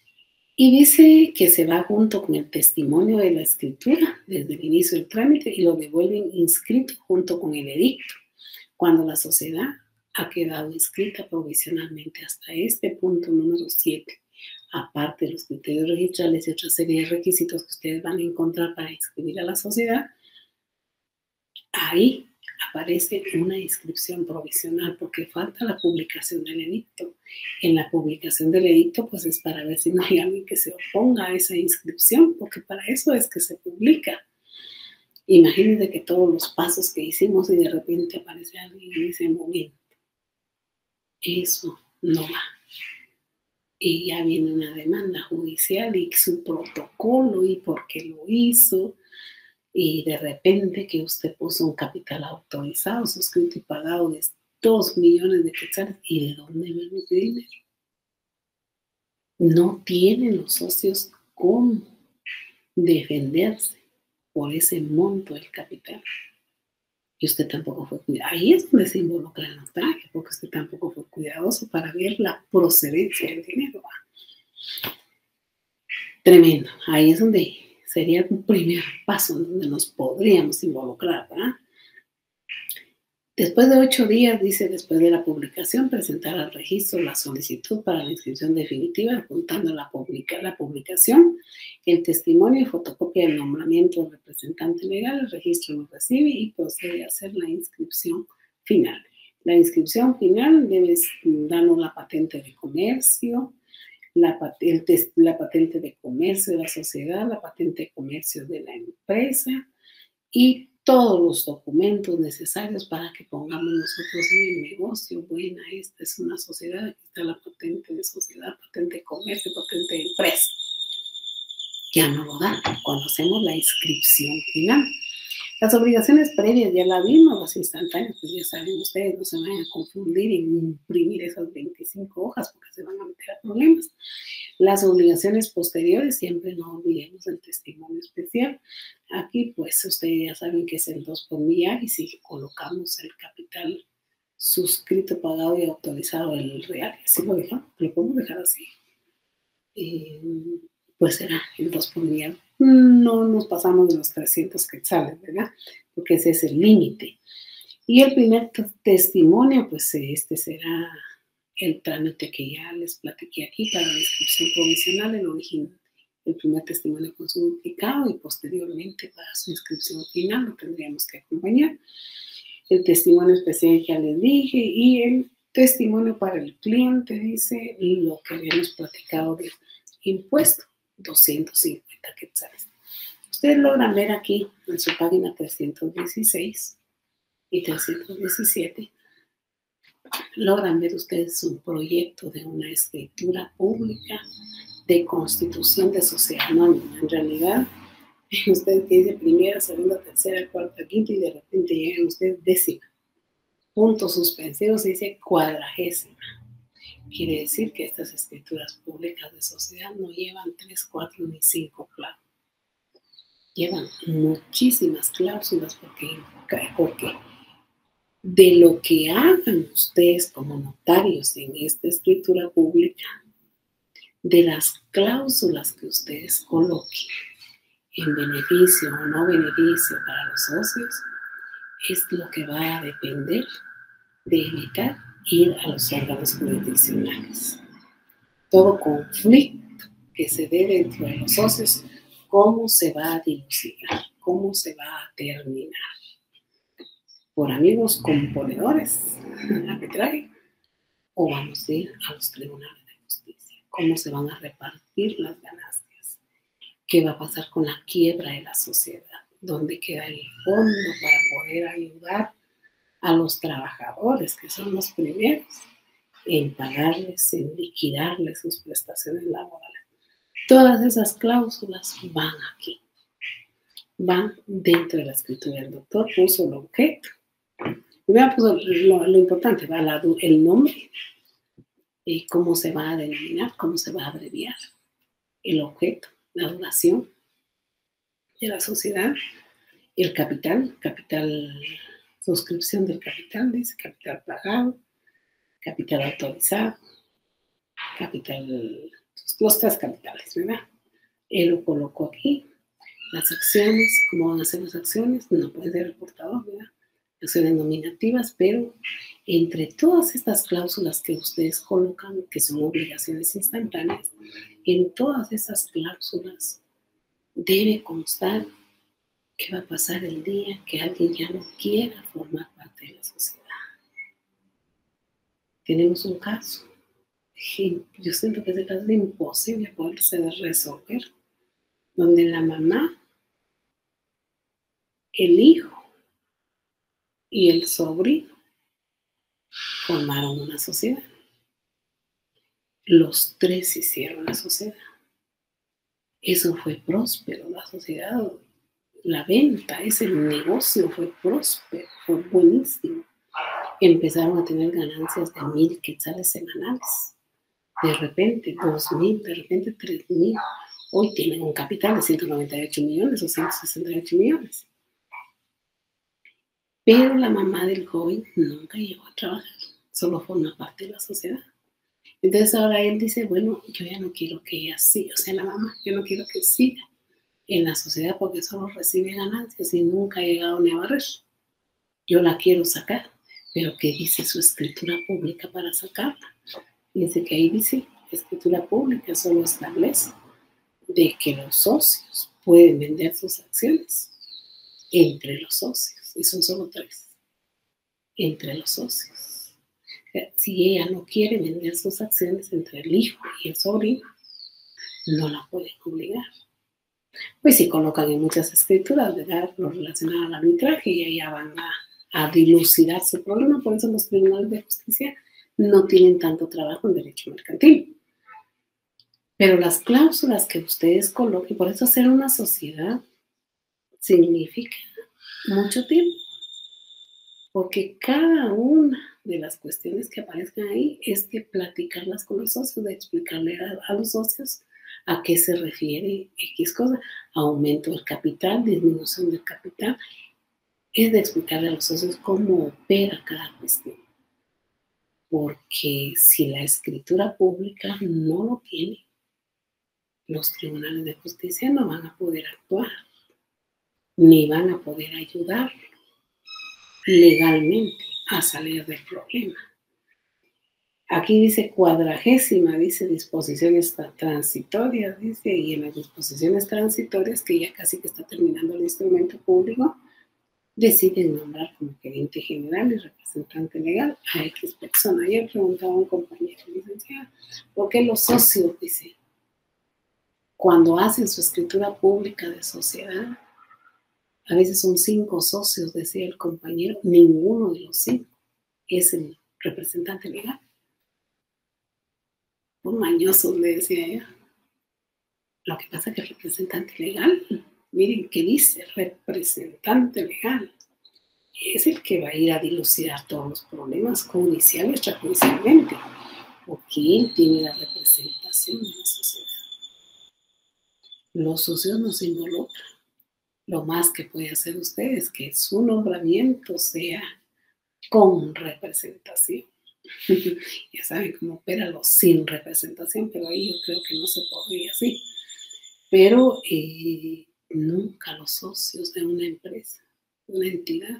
S2: Y dice que se va junto con el testimonio de la escritura desde el inicio del trámite y lo devuelven inscrito junto con el edicto, cuando la sociedad ha quedado inscrita provisionalmente hasta este punto número siete. Aparte de los criterios registrales y otra serie de requisitos que ustedes van a encontrar para inscribir a la sociedad, ahí aparece una inscripción provisional porque falta la publicación del edicto. En la publicación del edicto, pues es para ver si no hay alguien que se oponga a esa inscripción, porque para eso es que se publica. Imagínense que todos los pasos que hicimos y de repente aparece alguien en ese momento. Eso no va. Y ya viene una demanda judicial y su protocolo y por qué lo hizo. Y de repente que usted puso un capital autorizado, suscrito y pagado de dos millones de quetzales. ¿Y de dónde viene ese dinero? No tienen los socios cómo defenderse por ese monto del capital. Y usted tampoco fue cuidadoso. Ahí es donde se involucra el notario, porque usted tampoco fue cuidadoso para ver la procedencia del dinero. Tremendo. Ahí es donde sería un primer paso donde nos podríamos involucrar, ¿verdad? Después de ocho días, dice, después de la publicación, presentar al registro la solicitud para la inscripción definitiva, apuntando la, publica, la publicación, el testimonio y fotocopia del nombramiento del representante legal. El registro lo recibe y procede a hacer la inscripción final. La inscripción final debe darnos la patente de comercio, la patente, la patente de comercio de la sociedad, la patente de comercio de la empresa y todos los documentos necesarios para que pongamos nosotros en el negocio. Buena, esta es una sociedad, aquí está la patente de sociedad, patente de comercio, patente de empresa. Ya no lo dan cuando hacemos la inscripción final. Las obligaciones previas ya la vimos, las instantáneas, pues ya saben ustedes, no se vayan a confundir en imprimir esas veinticinco hojas porque se van a meter a problemas. Las obligaciones posteriores, siempre no olvidemos el testimonio especial. Aquí, pues, ustedes ya saben que es el dos por millar y si colocamos el capital suscrito, pagado y autorizado, el real, así lo dejamos, lo podemos dejar así. Eh, pues será el dos por millar. No nos pasamos de los trescientos quetzales, ¿verdad? Porque ese es el límite. Y el primer testimonio, pues este será el trámite que ya les platiqué aquí para la inscripción provisional, el origen, el primer testimonio con su duplicado y posteriormente para su inscripción final lo tendríamos que acompañar. El testimonio especial ya les dije y el testimonio para el cliente dice lo que habíamos platicado de impuesto, doscientos cincuenta quetzales. Ustedes logran ver aquí en su página trescientos dieciséis y trescientos diecisiete, logran ver ustedes un proyecto de una escritura pública de constitución de sociedad anónima. En realidad, ustedes que dicen primera, segunda, tercera, cuarta, quinta y de repente llegan ustedes décima. Puntos suspensivos se dice cuadragésima. Quiere decir que estas escrituras públicas de sociedad no llevan tres, cuatro ni cinco cláusulas. Llevan muchísimas cláusulas porque, porque de lo que hagan ustedes como notarios en esta escritura pública, de las cláusulas que ustedes coloquen en beneficio o no beneficio para los socios, es lo que va a depender de evitar ir a los órganos jurisdiccionales. Todo conflicto que se dé dentro de los socios, cómo se va a dilucidar, cómo se va a terminar. Por amigos componedores, arbitraje, o vamos a ir a los tribunales de justicia. Cómo se van a repartir las ganancias. ¿Qué va a pasar con la quiebra de la sociedad? ¿Dónde queda el fondo para poder ayudar a los trabajadores, que son los primeros, en pagarles, en liquidarles sus prestaciones laborales? Todas esas cláusulas van aquí, van dentro de la escritura. El doctor puso el objeto. Primero puso lo, lo importante, va la, el nombre, y cómo se va a denominar, cómo se va a abreviar, el objeto, la duración de la sociedad, el capital, capital, suscripción del capital, dice capital pagado, capital autorizado, capital, los tres capitales, ¿verdad? Él lo colocó aquí. Las acciones, ¿cómo van a ser las acciones? No puede ser reportador, ¿verdad? Acciones nominativas, pero entre todas estas cláusulas que ustedes colocan, que son obligaciones instantáneas, en todas esas cláusulas debe constar qué va a pasar el día que alguien ya no quiera formar parte de la sociedad. Tenemos un caso. Yo siento que ese caso es imposible poderse resolver, donde la mamá, el hijo y el sobrino formaron una sociedad. Los tres hicieron la sociedad. Eso fue próspero, la sociedad, la venta, ese negocio fue próspero, fue buenísimo. Empezaron a tener ganancias de mil quetzales semanales. De repente, dos mil, de repente, tres mil. Hoy tienen un capital de ciento noventa y ocho millones o ciento sesenta y ocho millones. Pero la mamá del joven nunca llegó a trabajar, solo forma parte de la sociedad. Entonces ahora él dice, bueno, yo ya no quiero que ella siga, o sea, la mamá, yo no quiero que siga en la sociedad porque solo recibe ganancias y nunca ha llegado ni a barrer. Yo la quiero sacar, pero ¿qué dice su escritura pública para sacarla? Dice que ahí dice, escritura pública solo establece de que los socios pueden vender sus acciones entre los socios, y son solo tres, entre los socios. Si ella no quiere vender sus acciones entre el hijo y el sobrino, no la pueden obligar. Pues sí colocan en muchas escrituras, ¿verdad?, lo relacionado al arbitraje, y allá van a, a dilucidar su problema. Por eso los tribunales de justicia no tienen tanto trabajo en derecho mercantil. Pero las cláusulas que ustedes coloquen, por eso hacer una sociedad significa mucho tiempo, porque cada una de las cuestiones que aparezcan ahí es de platicarlas con los socios, de explicarle a, a los socios a qué se refiere X cosa, aumento del capital, disminución del capital, es de explicarle a los socios cómo opera cada cuestión. Porque si la escritura pública no lo tiene, los tribunales de justicia no van a poder actuar, ni van a poder ayudar legalmente a salir del problema. Aquí dice cuadragésima, dice disposiciones transitorias, dice, y en las disposiciones transitorias, que ya casi que está terminando el instrumento público, deciden nombrar como gerente general y representante legal a X persona. Ayer preguntaba a un compañero, licenciado, ¿por qué los socios, dice, cuando hacen su escritura pública de sociedad, a veces son cinco socios, decía el compañero, ninguno de los cinco es el representante legal? Un mañoso, le decía ella. Lo que pasa es que el representante legal, miren qué dice, representante legal, es el que va a ir a dilucidar todos los problemas judiciales y extrajudicialmente, porque él tiene la representación de la sociedad. Los socios no se involucran. Lo más que puede hacer usted es que su nombramiento sea con representación. Ya saben cómo opera los sin representación, pero ahí yo creo que no se podría así. Pero eh, nunca los socios de una empresa, una entidad,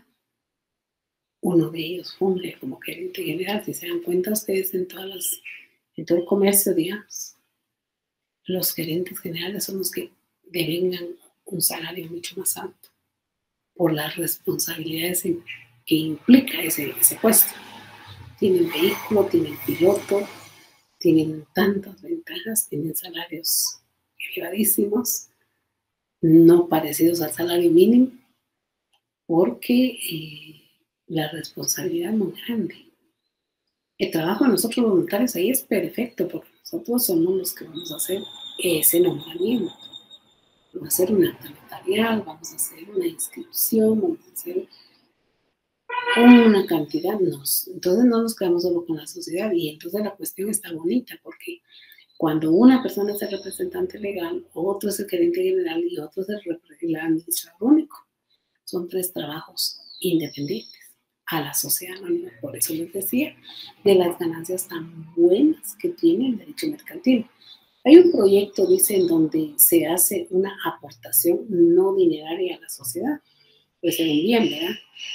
S2: uno de ellos funge como gerente general. Si se dan cuenta ustedes, en, todas las, en todo el comercio, digamos, los gerentes generales son los que devengan un salario mucho más alto por las responsabilidades que implica ese, ese puesto. Tienen vehículo, tienen piloto, tienen tantas ventajas, tienen salarios elevadísimos, no parecidos al salario mínimo, porque eh, la responsabilidad es muy grande. El trabajo de nosotros los voluntarios ahí es perfecto, porque nosotros somos los que vamos a hacer ese nombramiento. Vamos a hacer un acta notarial, vamos a hacer una inscripción, vamos a hacer una cantidad. Nos, entonces no nos quedamos solo con la sociedad, y entonces la cuestión está bonita, porque cuando una persona es el representante legal, otro es el gerente general y otro es el, el administrador único. Son tres trabajos independientes a la sociedad anónima. Por eso les decía de las ganancias tan buenas que tiene el derecho mercantil. Hay un proyecto, dice, en donde se hace una aportación no dineraria a la sociedad. Pues se ven bien, ¿verdad?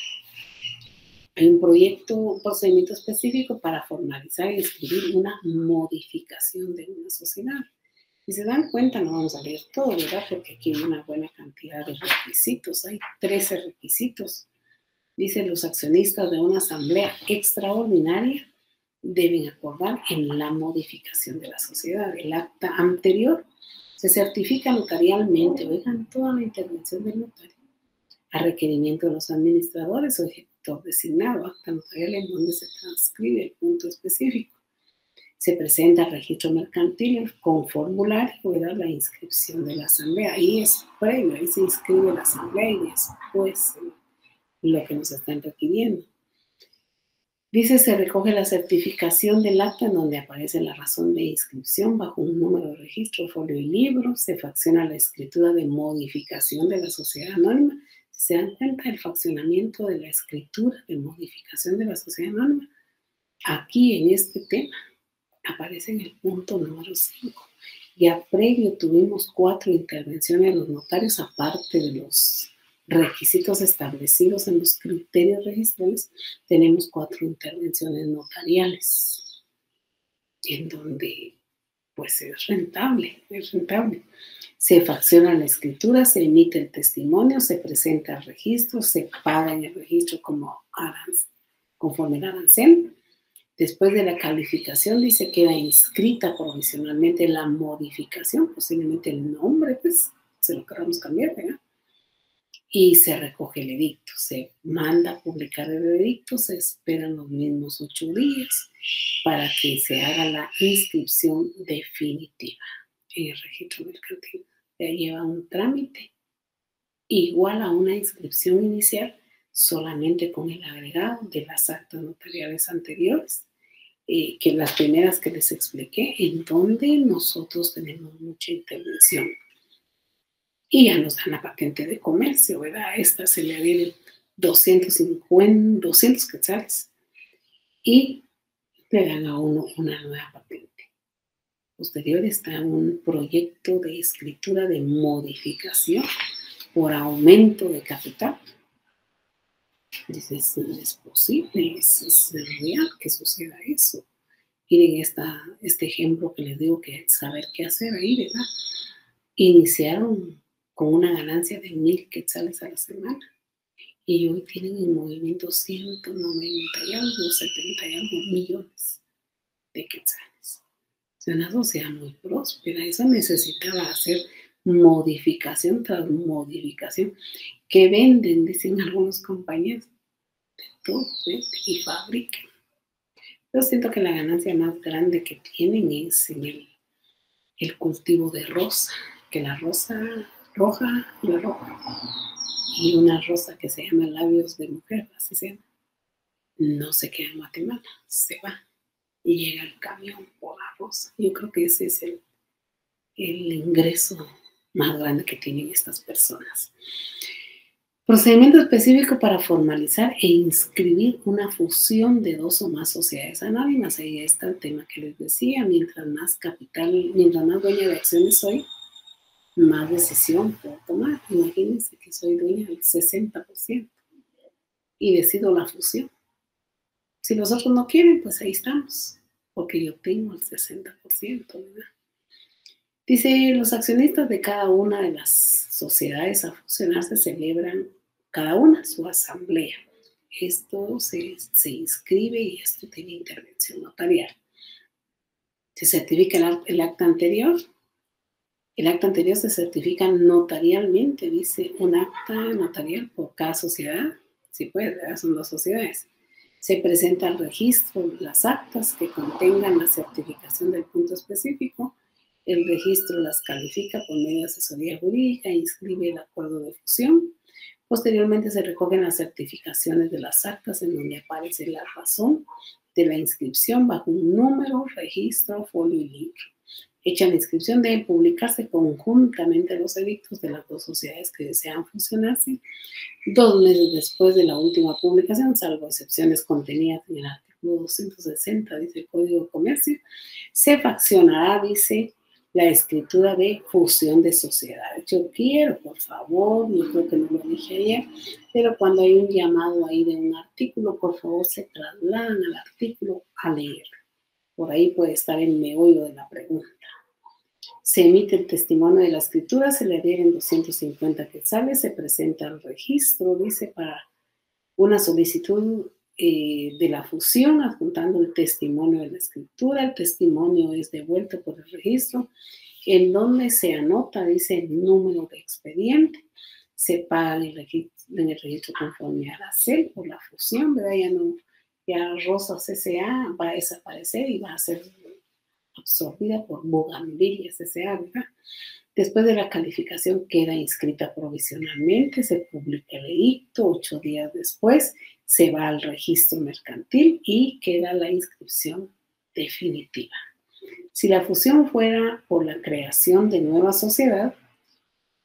S2: Hay un proyecto, un procedimiento específico para formalizar y escribir una modificación de una sociedad. Si se dan cuenta, no vamos a leer todo, ¿verdad? Porque aquí hay una buena cantidad de requisitos. Hay trece requisitos. Dice, los accionistas de una asamblea extraordinaria deben acordar en la modificación de la sociedad. El acta anterior se certifica notarialmente, oigan toda la intervención del notario, a requerimiento de los administradores o ejecutor designado, acta notarial en donde se transcribe el punto específico. Se presenta al registro mercantil con formulario, ¿verdad?, la inscripción de la asamblea. Ahí es previo, ahí se inscribe la asamblea y después lo que nos están requiriendo. Dice, se recoge la certificación del acta en donde aparece la razón de inscripción bajo un número de registro, folio y libro. Se fracciona la escritura de modificación de la sociedad anónima. ¿Se dan cuenta del fraccionamiento de la escritura de modificación de la sociedad anónima? Aquí en este tema aparece en el punto número cinco. Ya previo tuvimos cuatro intervenciones de los notarios, aparte de los requisitos establecidos en los criterios registrales, tenemos cuatro intervenciones notariales, en donde pues es rentable, es rentable. Se fracciona la escritura, se emite el testimonio, se presenta el registro, se paga en el registro como arancel, conforme el arancel. Después de la calificación, dice, queda inscrita provisionalmente la modificación, posiblemente el nombre, pues, se lo queramos cambiar, ¿verdad? Y se recoge el edicto, se manda a publicar el edicto, se esperan los mismos ocho días para que se haga la inscripción definitiva en el registro mercantil. Ya lleva un trámite igual a una inscripción inicial, solamente con el agregado de las actas notariales anteriores, eh, que las primeras que les expliqué, en donde nosotros tenemos mucha intervención. Y ya nos dan la patente de comercio, ¿verdad? A esta se le adhieren doscientos cincuenta, doscientos quetzales y le dan a uno una nueva patente. Posterior está un proyecto de escritura de modificación por aumento de capital. Dices, no es posible, es, es real que suceda eso. Miren esta, este ejemplo que les digo, que saber qué hacer ahí, ¿verdad? Iniciaron con una ganancia de mil quetzales a la semana y hoy tienen en movimiento ciento noventa y algo, setenta y algo millones de quetzales. Es una sociedad muy próspera. Eso necesitaba hacer modificación tras modificación. Que venden, dicen algunos compañeros, de todo, ¿eh? Y fabrican. Yo siento que la ganancia más grande que tienen es en el, el cultivo de rosa, que la rosa roja, la roja, y una rosa que se llama labios de mujer, así se llama, no se queda en Guatemala, se va y llega el camión por la rosa. Yo creo que ese es el, el ingreso más grande que tienen estas personas. Procedimiento específico para formalizar e inscribir una fusión de dos o más sociedades anónimas. Ahí está el tema que les decía. Mientras más capital, mientras más dueña de acciones soy, más decisión puedo tomar. Imagínense que soy dueña del sesenta por ciento y decido la fusión. Si los otros no quieren, pues ahí estamos, porque yo tengo el sesenta por ciento, ¿verdad? Dice, los accionistas de cada una de las sociedades a fusionarse celebran cada una su asamblea. Esto se, se inscribe y esto tiene intervención notarial. Se certifica el, el acta anterior. El acta anterior se certifica notarialmente, dice un acta notarial por cada sociedad. Sí, pues, son dos sociedades. Se presenta al registro las actas que contengan la certificación del punto específico. El registro las califica por medio de asesoría jurídica e inscribe el acuerdo de fusión. Posteriormente se recogen las certificaciones de las actas en donde aparece la razón de la inscripción bajo un número, registro, folio y libro. Hecha la inscripción, deben publicarse conjuntamente los edictos de las dos sociedades que desean fusionarse dos meses después de la última publicación, salvo excepciones contenidas en el artículo doscientos sesenta, dice el Código de Comercio. Se fraccionará, dice, la escritura de fusión de sociedades. Yo quiero, por favor, yo creo que no lo dije ayer, pero cuando hay un llamado ahí de un artículo, por favor, se trasladan al artículo a leer. Por ahí puede estar el meollo de la pregunta. Se emite el testimonio de la escritura, se le adhieren doscientos cincuenta quetzales, se presenta al registro, dice, para una solicitud eh, de la fusión, adjuntando el testimonio de la escritura. El testimonio es devuelto por el registro, en donde se anota, dice, el número de expediente, se paga en el registro, en el registro conforme a la C E L por la fusión, ¿verdad? Ya no, ya Rosas S A va a desaparecer y va a ser absorbida por Bugambillas S A, ¿verdad? Después de la calificación queda inscrita provisionalmente, se publica el edicto, ocho días después se va al registro mercantil y queda la inscripción definitiva. Si la fusión fuera por la creación de nueva sociedad,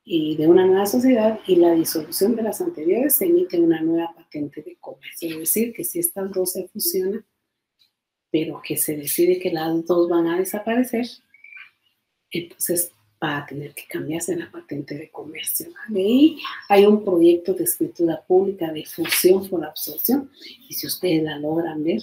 S2: y de una nueva sociedad, y la disolución de las anteriores se emite una nueva patente de comercio. Es decir, que si estas dos se fusionan, pero que se decide que las dos van a desaparecer, entonces va a tener que cambiarse la patente de comercio, ¿vale? Y hay un proyecto de escritura pública de fusión por absorción, y si ustedes la logran ver,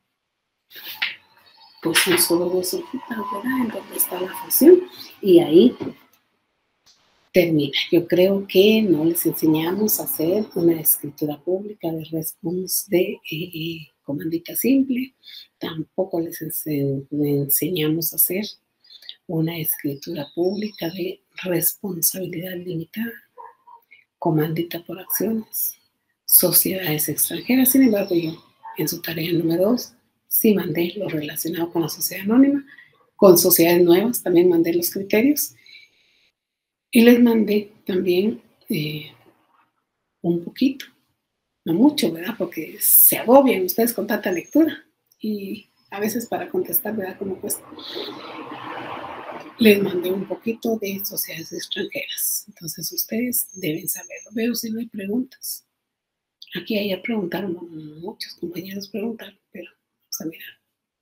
S2: pues son solo dos hojitas, ¿verdad? En donde está la fusión, y ahí termina. Yo creo que no les enseñamos a hacer una escritura pública de response de eh, comandita simple, tampoco les ense enseñamos a hacer una escritura pública de responsabilidad limitada, comandita por acciones, sociedades extranjeras. Sin embargo, yo en su tarea número dos sí mandé lo relacionado con la sociedad anónima, con sociedades nuevas también mandé los criterios, y les mandé también eh, un poquito, no mucho, ¿verdad? Porque se agobian ustedes con tanta lectura y a veces para contestar, ¿verdad? Como cuesta. Les mandé un poquito de sociedades extranjeras. Entonces ustedes deben saberlo. Veo si no hay preguntas. Aquí ayer preguntaron, muchos compañeros preguntaron, pero vamos a mirar.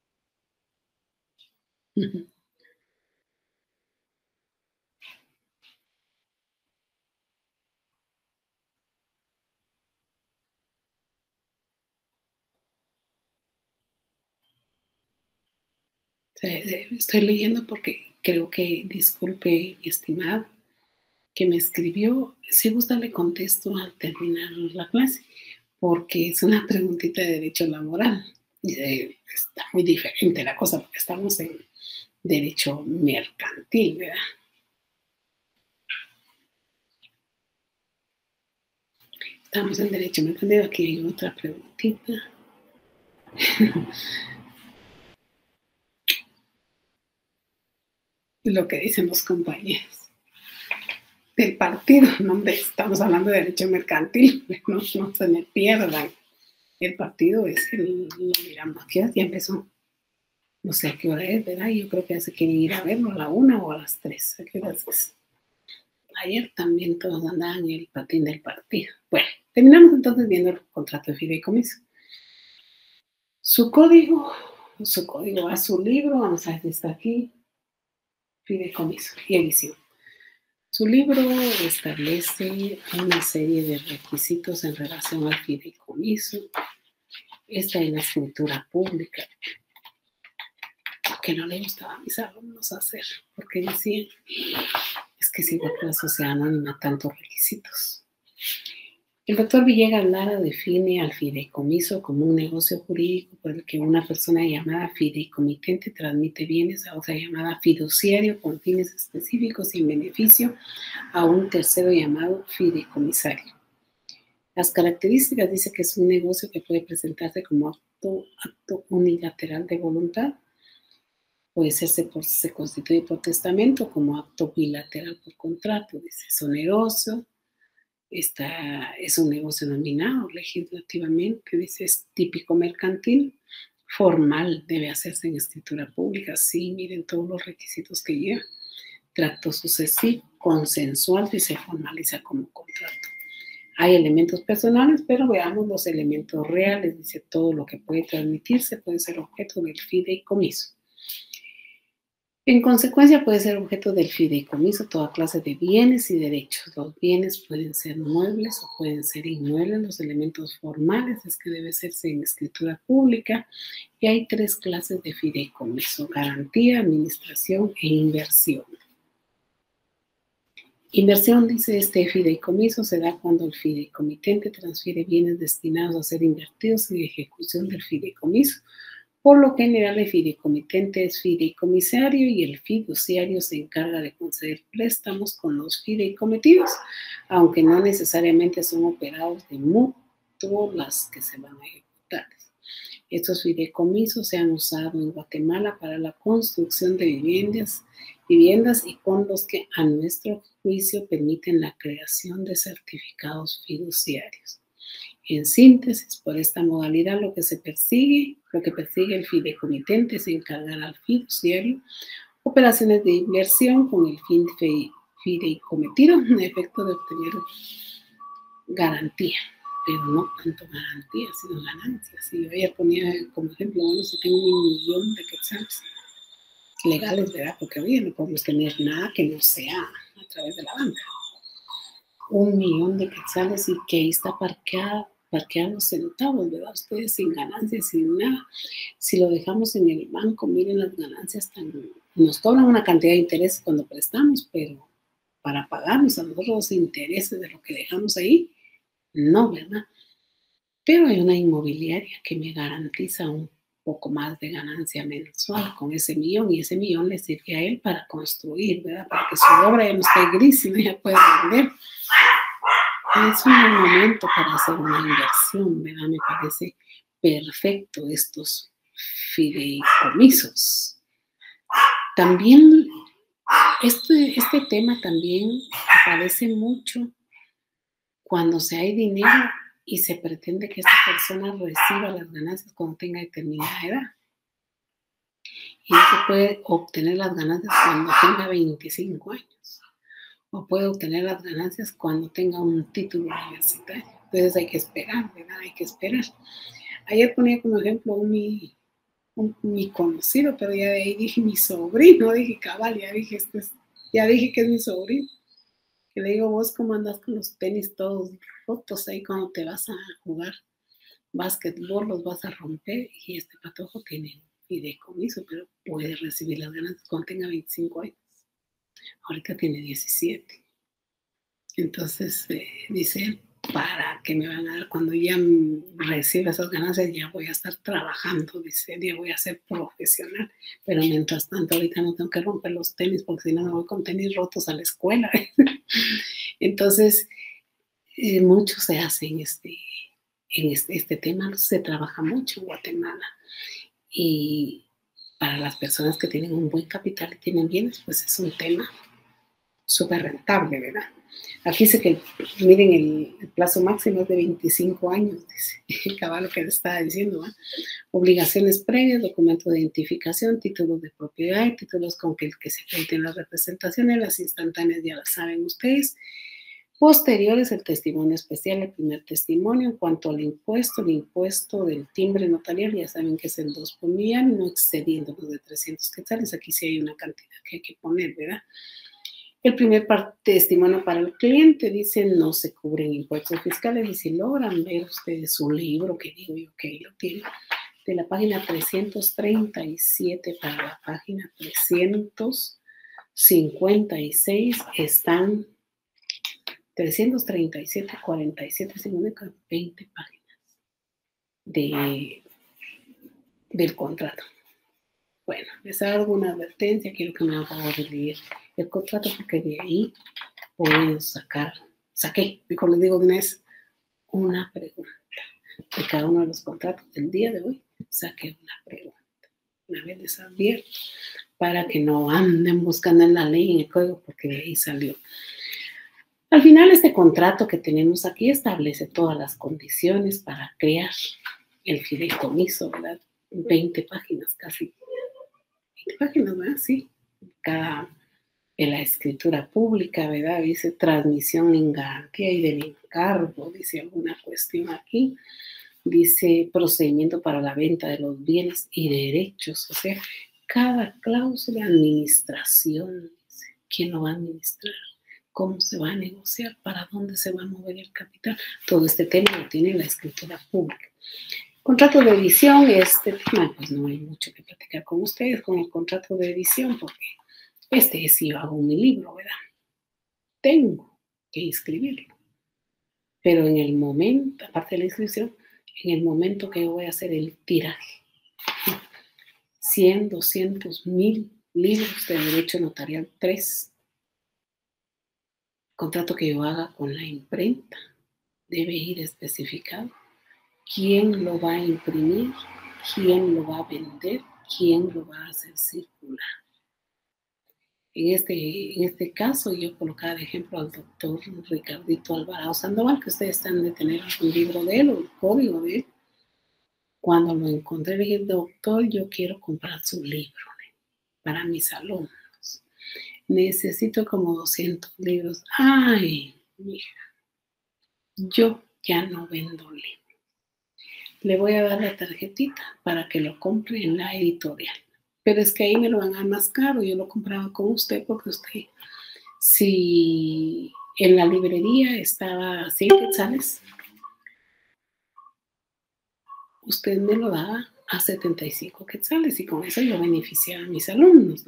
S2: Uh-huh. Estoy leyendo porque creo que, disculpe, mi estimado, que me escribió. Si gusta le contesto al terminar la clase, porque es una preguntita de derecho laboral. Eh, está muy diferente la cosa porque estamos en derecho mercantil, ¿verdad? Estamos en derecho mercantil. Aquí hay otra preguntita. Lo que dicen los compañeros del partido, no, hombre, estamos hablando de derecho mercantil, no, no se me pierdan. El partido es el, lo miramos, aquí ya empezó, no sé a qué hora es, ¿verdad? Yo creo que ya se quieren ir a verlo a la una o a las tres, ¿a qué hora es? Ayer también todos andaban en el patín del partido. Bueno, terminamos entonces viendo el contrato de fideicomiso. Su código, su código a su libro, vamos a ver si está aquí, fideicomiso y edición. Su libro establece una serie de requisitos en relación al fideicomiso. Esta es la escritura pública, que no le gustaba a mis alumnos hacer, porque decían, es que si la sociedad anónima tantos requisitos. El doctor Villegas Lara define al fideicomiso como un negocio jurídico por el que una persona llamada fideicomitente transmite bienes a otra llamada fiduciario con fines específicos y en beneficio a un tercero llamado fideicomisario. Las características dice que es un negocio que puede presentarse como acto, acto unilateral de voluntad, puede serse por, se constituye por testamento, como acto bilateral por contrato, dice, es oneroso. Esta es un negocio nominado legislativamente, dice, es típico mercantil, formal, debe hacerse en escritura pública, sí, miren todos los requisitos que lleva, trato sucesivo, consensual, y se formaliza como contrato. Hay elementos personales, pero veamos los elementos reales, dice, todo lo que puede transmitirse puede ser objeto del fideicomiso. En consecuencia, puede ser objeto del fideicomiso toda clase de bienes y derechos. Los bienes pueden ser muebles o pueden ser inmuebles. Los elementos formales es que debe hacerse en escritura pública. Y hay tres clases de fideicomiso: garantía, administración e inversión. Inversión, dice, este fideicomiso se da cuando el fideicomitente transfiere bienes destinados a ser invertidos en ejecución del fideicomiso. Por lo general, el fideicomitente es fideicomisario y el fiduciario se encarga de conceder préstamos con los fideicometidos, aunque no necesariamente son operados de mutuo las que se van a ejecutar. Estos fideicomisos se han usado en Guatemala para la construcción de viviendas, viviendas y con los que, a nuestro juicio, permiten la creación de certificados fiduciarios. En síntesis, por esta modalidad lo que se persigue, lo que persigue el fideicomitente es encargar al fiduciario operaciones de inversión con el fin fideicometido un efecto de obtener garantía, pero no tanto garantía, sino ganancias. Y yo ayer ponía como ejemplo, bueno, si tengo un millón de quetzales legales, ¿verdad? Porque hoy no podemos tener nada que no sea a través de la banca. Un millón de quetzales y que ahí está parqueada, parqueados los centavos, ¿verdad? Ustedes sin ganancias, sin nada. Si lo dejamos en el banco, miren las ganancias, tan, nos cobran una cantidad de intereses cuando prestamos, pero para pagarnos a nosotros los intereses de lo que dejamos ahí, no, ¿verdad? Pero hay una inmobiliaria que me garantiza un poco más de ganancia mensual con ese millón, y ese millón le sirve a él para construir, ¿verdad? Para que su obra ya no esté gris, sino ya pueda vender. Es un buen momento para hacer una inversión, ¿verdad? Me parece perfecto estos fideicomisos. También, este, este tema también aparece mucho cuando se hay dinero y se pretende que esta persona reciba las ganancias cuando tenga determinada edad. Y se puede obtener las ganancias cuando tenga veinticinco años. O puede obtener las ganancias cuando tenga un título universitario. Entonces hay que esperar, ¿verdad? Hay que esperar. Ayer ponía como ejemplo un mi, un, mi conocido, pero ya de ahí dije mi sobrino, dije cabal, ya dije, este es, ya dije que es mi sobrino. Que le digo, vos cómo andas con los tenis todos rotos ahí cuando te vas a jugar básquetbol, los vas a romper. Y este patojo tiene fideicomiso, pero puede recibir las ganancias cuando tenga veinticinco años. Ahorita tiene diecisiete. Entonces, eh, dice él, ¿para qué me van a dar? Cuando ya reciba esas ganancias, ya voy a estar trabajando, dice él, ya voy a ser profesional. Pero mientras tanto, ahorita no tengo que romper los tenis, porque si no me voy con tenis rotos a la escuela. Entonces, eh, mucho se hace en este, en este, este tema, se trabaja mucho en Guatemala. Y para las personas que tienen un buen capital y tienen bienes, pues es un tema súper rentable, ¿verdad? Aquí dice que, miren, el, el plazo máximo es de veinticinco años, dice, cabal lo que le estaba diciendo, ¿verdad? Obligaciones previas, documentos de identificación, títulos de propiedad, títulos con que, que se cuenten las representaciones, las instantáneas ya las saben ustedes. Posteriores, el testimonio especial, el primer testimonio. En cuanto al impuesto, el impuesto del timbre notarial, ya saben que es el dos por millón, no excediéndonos de trescientos quetzales. Aquí sí hay una cantidad que hay que poner, ¿verdad? El primer testimonio para el cliente dice no se cubren impuestos fiscales, y si logran ver ustedes su libro, que digo yo que lo tiene, de la página trescientos treinta y siete para la página trescientos cincuenta y seis están trescientos treinta y siete, cuarenta y siete, veinte páginas de, del contrato. Bueno, les hago alguna advertencia, quiero que me hagan leer el contrato porque de ahí pueden sacar, saqué, mejor les digo de una vez, una pregunta. De cada uno de los contratos del día de hoy, saqué una pregunta. Una vez les advierto, para que no anden buscando en la ley, en el código, porque de ahí salió. Al final, este contrato que tenemos aquí establece todas las condiciones para crear el fideicomiso, ¿verdad? veinte páginas casi. veinte páginas, ¿verdad? Sí. Cada, en la escritura pública, ¿verdad? Dice transmisión en garantía y del encargo, dice alguna cuestión aquí. Dice procedimiento para la venta de los bienes y derechos. O sea, cada cláusula de administración, dice, ¿quién lo va a administrar? ¿Cómo se va a negociar? ¿Para dónde se va a mover el capital? Todo este tema lo tiene la escritura pública. Contrato de edición, este tema, pues no hay mucho que platicar con ustedes con el contrato de edición, porque este es si yo hago mi libro, ¿verdad? Tengo que inscribirlo. Pero en el momento, aparte de la inscripción, en el momento que yo voy a hacer el tiraje, cien, doscientos, mil libros de derecho notarial, tres. Contrato que yo haga con la imprenta debe ir especificado quién lo va a imprimir, quién lo va a vender, quién lo va a hacer circular. En este, en este caso, yo colocaba de ejemplo al doctor Ricardito Alvarado Sandoval, que ustedes están de tener un libro de él o el código de él. Cuando lo encontré, dije, doctor, yo quiero comprar su libro para mis alumnos. necesito como doscientos libros. Ay, mija, yo ya no vendo libros. Le voy a dar la tarjetita para que lo compre en la editorial. Pero es que ahí me lo van a dar más caro. Yo lo compraba con usted porque usted, si en la librería estaba a cien quetzales, usted me lo da a setenta y cinco quetzales y con eso yo beneficiaba a mis alumnos.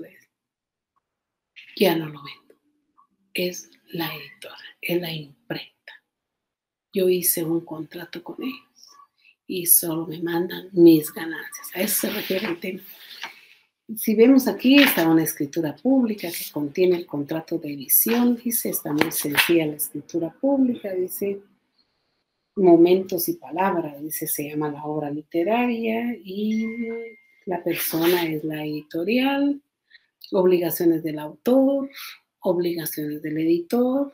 S2: Ya no lo vendo. Es la editora, es la imprenta. Yo hice un contrato con ellos y solo me mandan mis ganancias. A eso se refiere el tema. Si vemos aquí, está una escritura pública que contiene el contrato de edición, dice, está muy sencilla la escritura pública, dice, momentos y palabras, dice, se llama la obra literaria y la persona es la editorial, obligaciones del autor, obligaciones del editor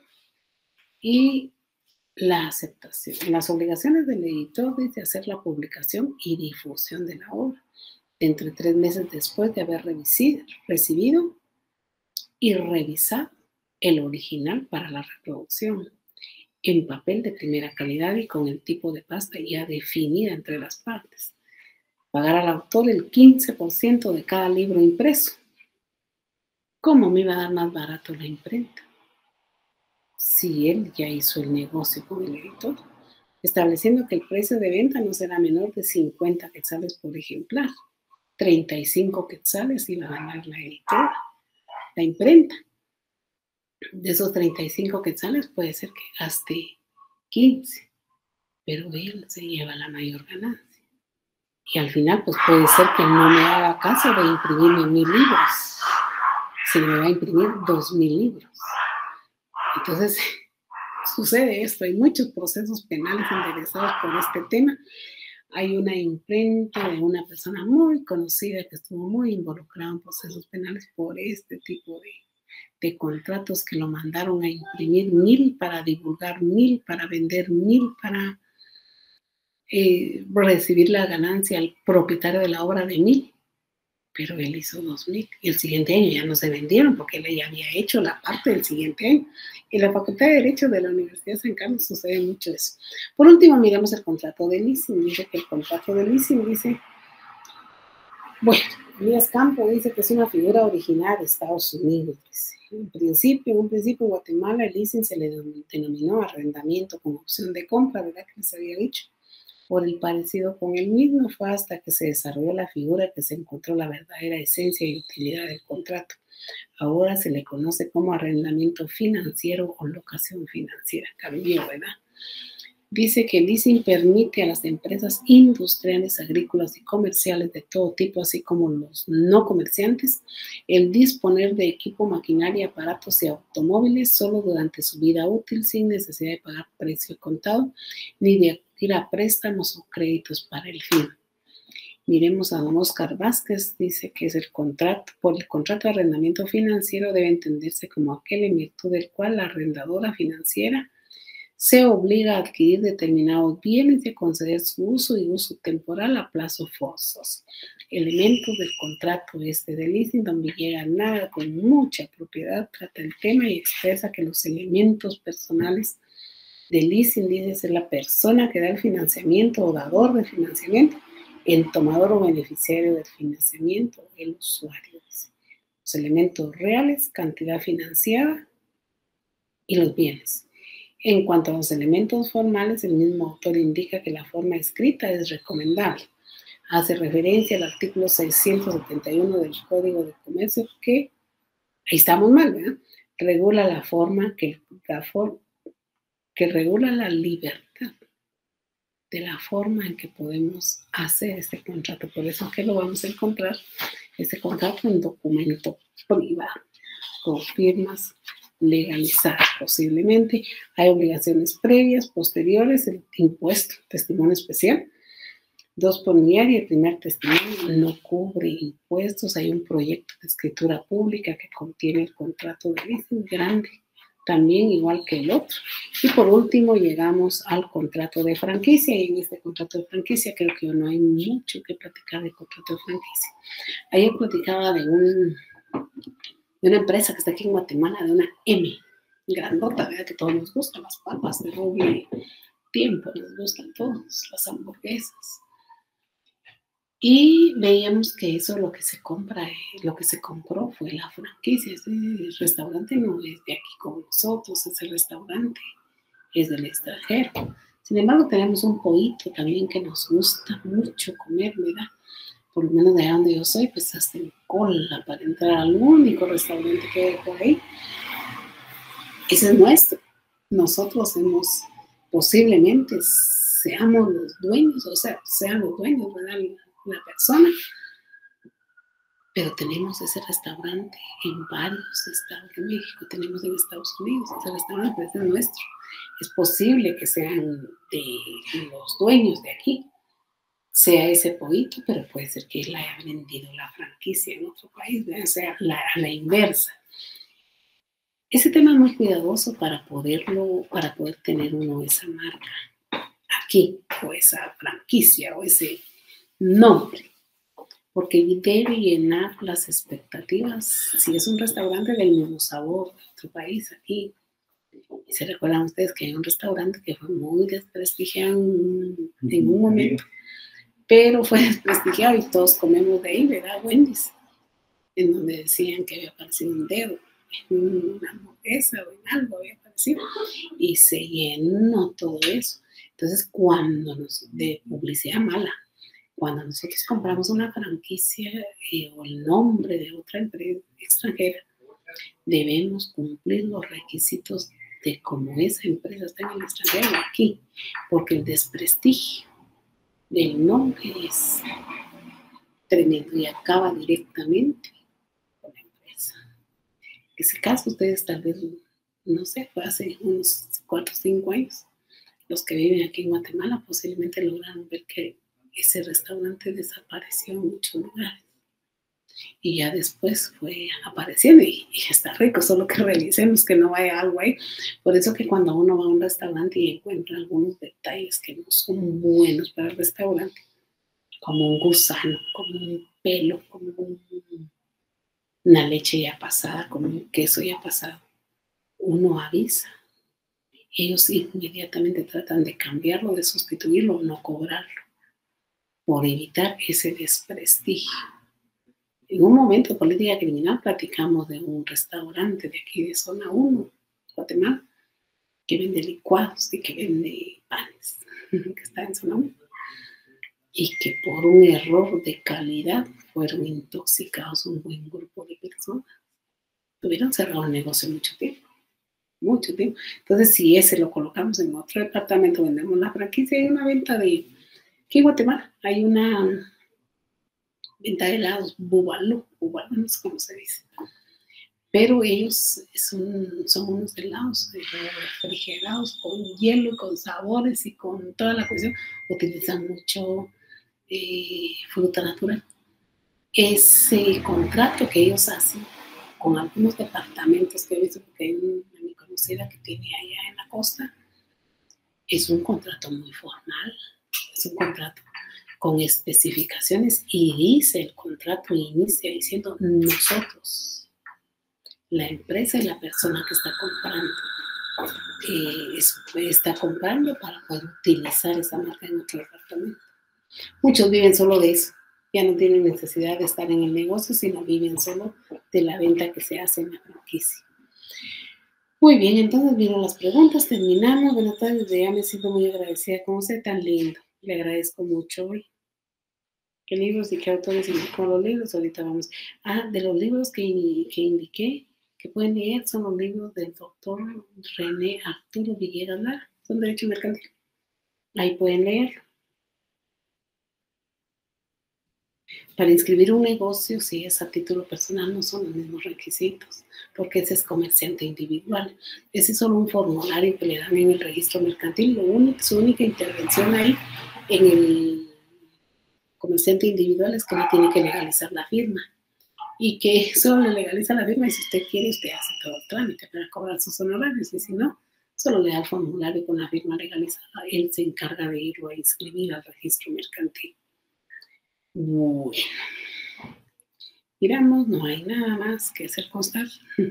S2: y la aceptación. En las obligaciones del editor dice hacer la publicación y difusión de la obra entre tres meses después de haber recibido y revisado el original para la reproducción en papel de primera calidad y con el tipo de pasta ya definida entre las partes. Pagar al autor el quince por ciento de cada libro impreso. ¿Cómo me iba a dar más barato la imprenta? Si él ya hizo el negocio con el editor, estableciendo que el precio de venta no será menor de cincuenta quetzales por ejemplar. treinta y cinco quetzales iba a ganar la editora, la imprenta. De esos treinta y cinco quetzales puede ser que gaste quince, pero él se lleva la mayor ganancia. Y al final, pues puede ser que no me haga caso de imprimirme mil libros, se me va a imprimir dos mil libros. Entonces, sucede esto, hay muchos procesos penales enderezados por este tema. Hay una imprenta de una persona muy conocida que estuvo muy involucrada en procesos penales por este tipo de, de contratos que lo mandaron a imprimir mil para divulgar mil, para vender mil, para eh, recibir la ganancia al propietario de la obra de mil. Pero él hizo dos mil y el siguiente año ya no se vendieron porque él ya había hecho la parte del siguiente año. En la Facultad de Derecho de la Universidad de San Carlos sucede mucho eso. Por último, miramos el contrato de leasing. Dice que el contrato de leasing dice, bueno, Elías Campo dice que es una figura originaria de Estados Unidos. Dice. En principio, en un principio en Guatemala el leasing se le denominó arrendamiento con opción de compra, ¿verdad que les había dicho? Por el parecido con el mismo, fue hasta que se desarrolló la figura que se encontró la verdadera esencia y utilidad del contrato. Ahora se le conoce como arrendamiento financiero o locación financiera. Cambió, ¿verdad? Dice que el leasing permite a las empresas industriales, agrícolas y comerciales de todo tipo, así como los no comerciantes, el disponer de equipo, maquinaria, aparatos y automóviles solo durante su vida útil, sin necesidad de pagar precio contado, ni de acudir a préstamos o créditos para el fin. Miremos a don Oscar Vázquez, dice que es el contrato, por el contrato de arrendamiento financiero debe entenderse como aquel en virtud del cual la arrendadora financiera se obliga a adquirir determinados bienes y a conceder su uso y uso temporal a plazo forzoso. Elementos del contrato este de leasing, donde llega nada con mucha propiedad, trata el tema y expresa que los elementos personales de leasing, dice, es la persona que da el financiamiento o dador de financiamiento, el tomador o beneficiario del financiamiento, el usuario. Dice. Los elementos reales, cantidad financiada y los bienes. En cuanto a los elementos formales, el mismo autor indica que la forma escrita es recomendable. Hace referencia al artículo seiscientos setenta y uno del Código de Comercio que, ahí estamos mal, ¿verdad? Regula la forma que, la for, que regula la libertad de la forma en que podemos hacer este contrato. Por eso que lo vamos a encontrar, este contrato en documento privado, con firmas legalizadas posiblemente. Hay obligaciones previas, posteriores, el impuesto, testimonio especial. Dos por unidad y el primer testimonio no cubre impuestos. Hay un proyecto de escritura pública que contiene el contrato de leasing grande, también igual que el otro. Y por último llegamos al contrato de franquicia, y en este contrato de franquicia creo que no hay mucho que platicar de contrato de franquicia. Ayer platicaba de un, de una empresa que está aquí en Guatemala, de una M, grandota, ¿verdad? Que todos nos gustan, las papas de doble tiempo, nos gustan todos, las hamburguesas. Y veíamos que eso lo que se compra, lo que se compró fue la franquicia. El restaurante no es de aquí con nosotros, ese restaurante es del extranjero. Sin embargo, tenemos un pollito también que nos gusta mucho comer, ¿verdad? Por lo menos de allá donde yo soy, pues hasta en cola para entrar al único restaurante que hay por ahí. Ese es nuestro. Nosotros hemos, posiblemente, seamos los dueños, o sea, sean los dueños, ¿verdad? La persona, pero tenemos ese restaurante en varios estados de México, tenemos en Estados Unidos, ese restaurante es nuestro. Es posible que sean de los dueños de aquí, sea ese pollito, pero puede ser que él haya vendido la franquicia en otro país, o sea, la, a la inversa. Ese tema es muy cuidadoso para poderlo, para poder tener uno esa marca aquí, o esa franquicia, o ese nombre, porque debe llenar las expectativas. Si es un restaurante del mismo sabor de otro país, aquí, y se recuerdan ustedes que hay un restaurante que fue muy desprestigiado en, en un momento, pero fue desprestigiado y todos comemos de ahí, ¿verdad? Wendy's, en donde decían que había aparecido un dedo en una hamburguesa o en algo había aparecido, y se llenó todo eso. Entonces, cuando nos, de publicidad mala, cuando nosotros compramos una franquicia eh, o el nombre de otra empresa extranjera, debemos cumplir los requisitos de cómo esa empresa está en el extranjero aquí, porque el desprestigio del nombre es tremendo y acaba directamente con la empresa. En ese caso, ustedes tal vez, no sé, fue hace unos cuatro o cinco años, los que viven aquí en Guatemala posiblemente lograron ver que ese restaurante desapareció en muchos lugares. Y ya después fue apareciendo y, y está rico, solo que revisemos que no vaya algo ahí. Por eso que cuando uno va a un restaurante y encuentra algunos detalles que no son buenos para el restaurante, como un gusano, como un pelo, como un, una leche ya pasada, como un queso ya pasado, uno avisa. Ellos inmediatamente tratan de cambiarlo, de sustituirlo o no cobrarlo, por evitar ese desprestigio. En un momento de política criminal platicamos de un restaurante de aquí de zona uno, Guatemala, que vende licuados y que vende panes, que está en zona uno, y que por un error de calidad fueron intoxicados un buen grupo de personas. Tuvieron cerrado el negocio mucho tiempo, mucho tiempo. Entonces, si ese lo colocamos en otro departamento, vendemos la franquicia, hay una venta de, aquí en Guatemala, hay una venta de helados, Bubalú, Bubalú, no sé cómo se dice. Pero ellos son, son unos helados refrigerados con hielo y con sabores y con toda la cuestión. Utilizan mucho eh, fruta natural. Ese contrato que ellos hacen con algunos departamentos que he visto, porque hay una mi conocida que tiene allá en la costa, es un contrato muy formal, es un contrato con especificaciones y dice el contrato, inicia diciendo nosotros, la empresa y la persona que está comprando, eh, es, está comprando para poder utilizar esa marca en otro departamento. Muchos viven solo de eso, ya no tienen necesidad de estar en el negocio, sino viven solo de la venta que se hace en la franquicia. Muy bien, entonces vieron las preguntas, terminamos. Buenas tardes, ya me siento muy agradecida con usted, tan lindo. Le agradezco mucho hoy. ¿Qué libros y qué autores indicó los libros? Ahorita vamos. Ah, de los libros que, que indiqué, que pueden leer, son los libros del doctor René Arturo Villegas Lara, son Derecho Mercantil. Ahí pueden leerlo. Para inscribir un negocio, si es a título personal, no son los mismos requisitos, porque ese es comerciante individual. Ese es solo un formulario que le dan en el registro mercantil. Lo único, su única intervención ahí en el comerciante individual es que le tiene que legalizar la firma. Y que solo le legaliza la firma y si usted quiere, usted hace todo el trámite para cobrar sus honorarios. Y si no, solo le da el formulario con la firma legalizada. Él se encarga de irlo a inscribir al registro mercantil. Bueno, Miramos, no hay nada más que hacer constar.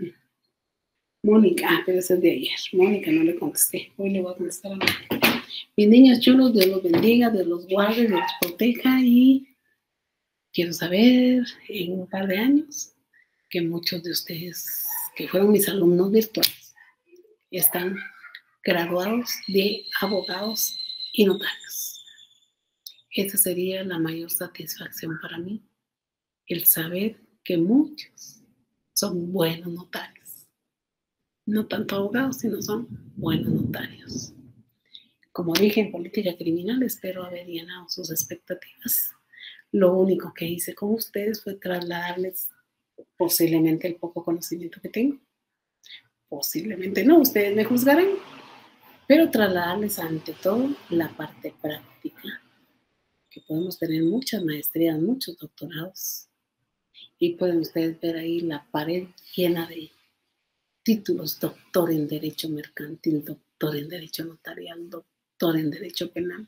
S2: Mónica, ah, pero ese es de ayer. Mónica, no le contesté. Hoy le voy a contestar a Mónica. Mis niños chulos, Dios los bendiga, Dios los guarde, Dios los proteja y quiero saber en un par de años que muchos de ustedes que fueron mis alumnos virtuales están graduados de abogados y notarios. Esa sería la mayor satisfacción para mí, el saber que muchos son buenos notarios. No tanto abogados, sino son buenos notarios. Como dije, en política criminal espero haber llenado sus expectativas. Lo único que hice con ustedes fue trasladarles posiblemente el poco conocimiento que tengo. Posiblemente no, ustedes me juzgarán, pero trasladarles ante todo la parte práctica, que podemos tener muchas maestrías, muchos doctorados, y pueden ustedes ver ahí la pared llena de títulos: doctor en Derecho Mercantil, doctor en Derecho Notarial, doctor en Derecho Penal.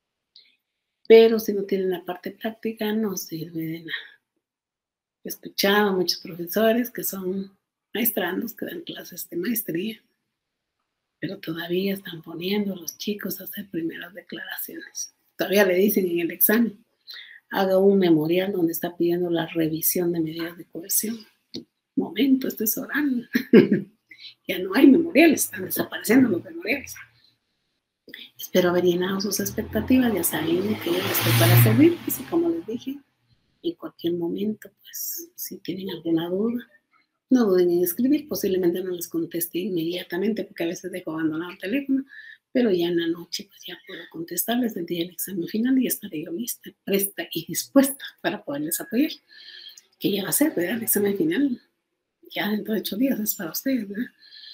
S2: Pero si no tienen la parte práctica, no sirve de nada. He escuchado a muchos profesores que son maestrandos, que dan clases de maestría, pero todavía están poniendo a los chicos a hacer primeras declaraciones. Todavía le dicen en el examen, haga un memorial donde está pidiendo la revisión de medidas de coerción. Momento, esto es oral. Ya no hay memoriales, están desapareciendo los memoriales. Espero haber llenado sus expectativas, ya saben que yo estoy para servirles y como les dije, en cualquier momento, pues, si tienen alguna duda, no duden en escribir, posiblemente no les conteste inmediatamente porque a veces dejo abandonado el teléfono, pero ya en la noche pues ya puedo contestarles el día del examen final y estaré yo lista, presta y dispuesta para poderles apoyar, que ya va a ser, ¿verdad? El examen final, ya dentro de ocho días es para ustedes, ¿verdad?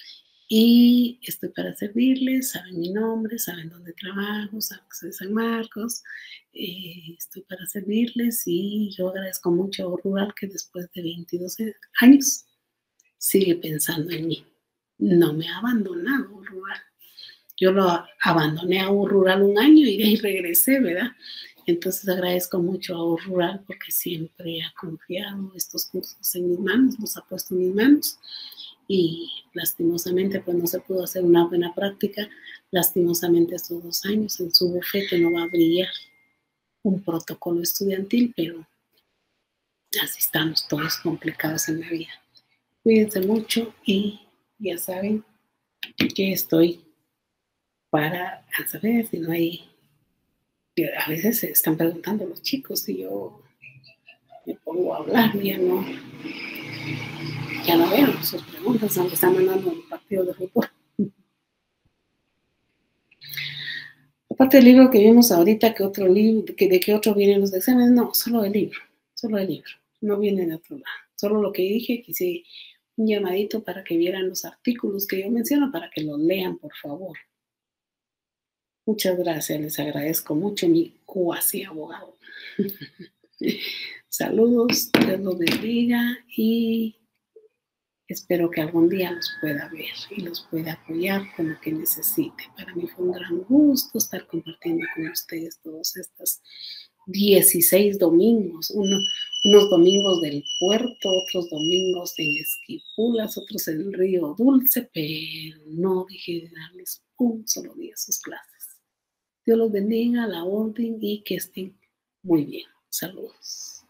S2: Y estoy para servirles, saben mi nombre, saben dónde trabajo, saben que soy de San Marcos, eh, estoy para servirles y yo agradezco mucho a Ahorro Rural que después de veintidós años sigue pensando en mí. No me ha abandonado Ahorro Rural. Yo lo abandoné a Ahorro Rural un año y de ahí regresé, ¿verdad? Entonces agradezco mucho a Ahorro Rural porque siempre ha confiado estos cursos en mis manos, los ha puesto en mis manos. Y lastimosamente pues no se pudo hacer una buena práctica. Lastimosamente estos dos años en su bufete no va a brillar un protocolo estudiantil, pero así estamos todos complicados en la vida. Cuídense mucho y ya saben que estoy para saber si no hay, a veces se están preguntando los chicos si yo me pongo a hablar, ya no ya no veo sus preguntas, aunque están mandando un partido de fútbol. Aparte del libro que vimos ahorita, ¿qué otro libro, que, ¿de qué otro vienen los exámenes? No, solo el libro, solo el libro, no viene de otro lado. Solo lo que dije, quise un llamadito para que vieran los artículos que yo menciono, para que los lean, por favor. Muchas gracias, les agradezco mucho, mi cuasi abogado. Saludos, Dios los bendiga y espero que algún día los pueda ver y los pueda apoyar con lo que necesite. Para mí fue un gran gusto estar compartiendo con ustedes todos estos dieciséis domingos, uno, unos domingos del puerto, otros domingos en Esquipulas, otros en el Río Dulce, pero no dejé de darles un solo día sus clases. Dios los bendiga, la orden y que estén muy bien. Saludos.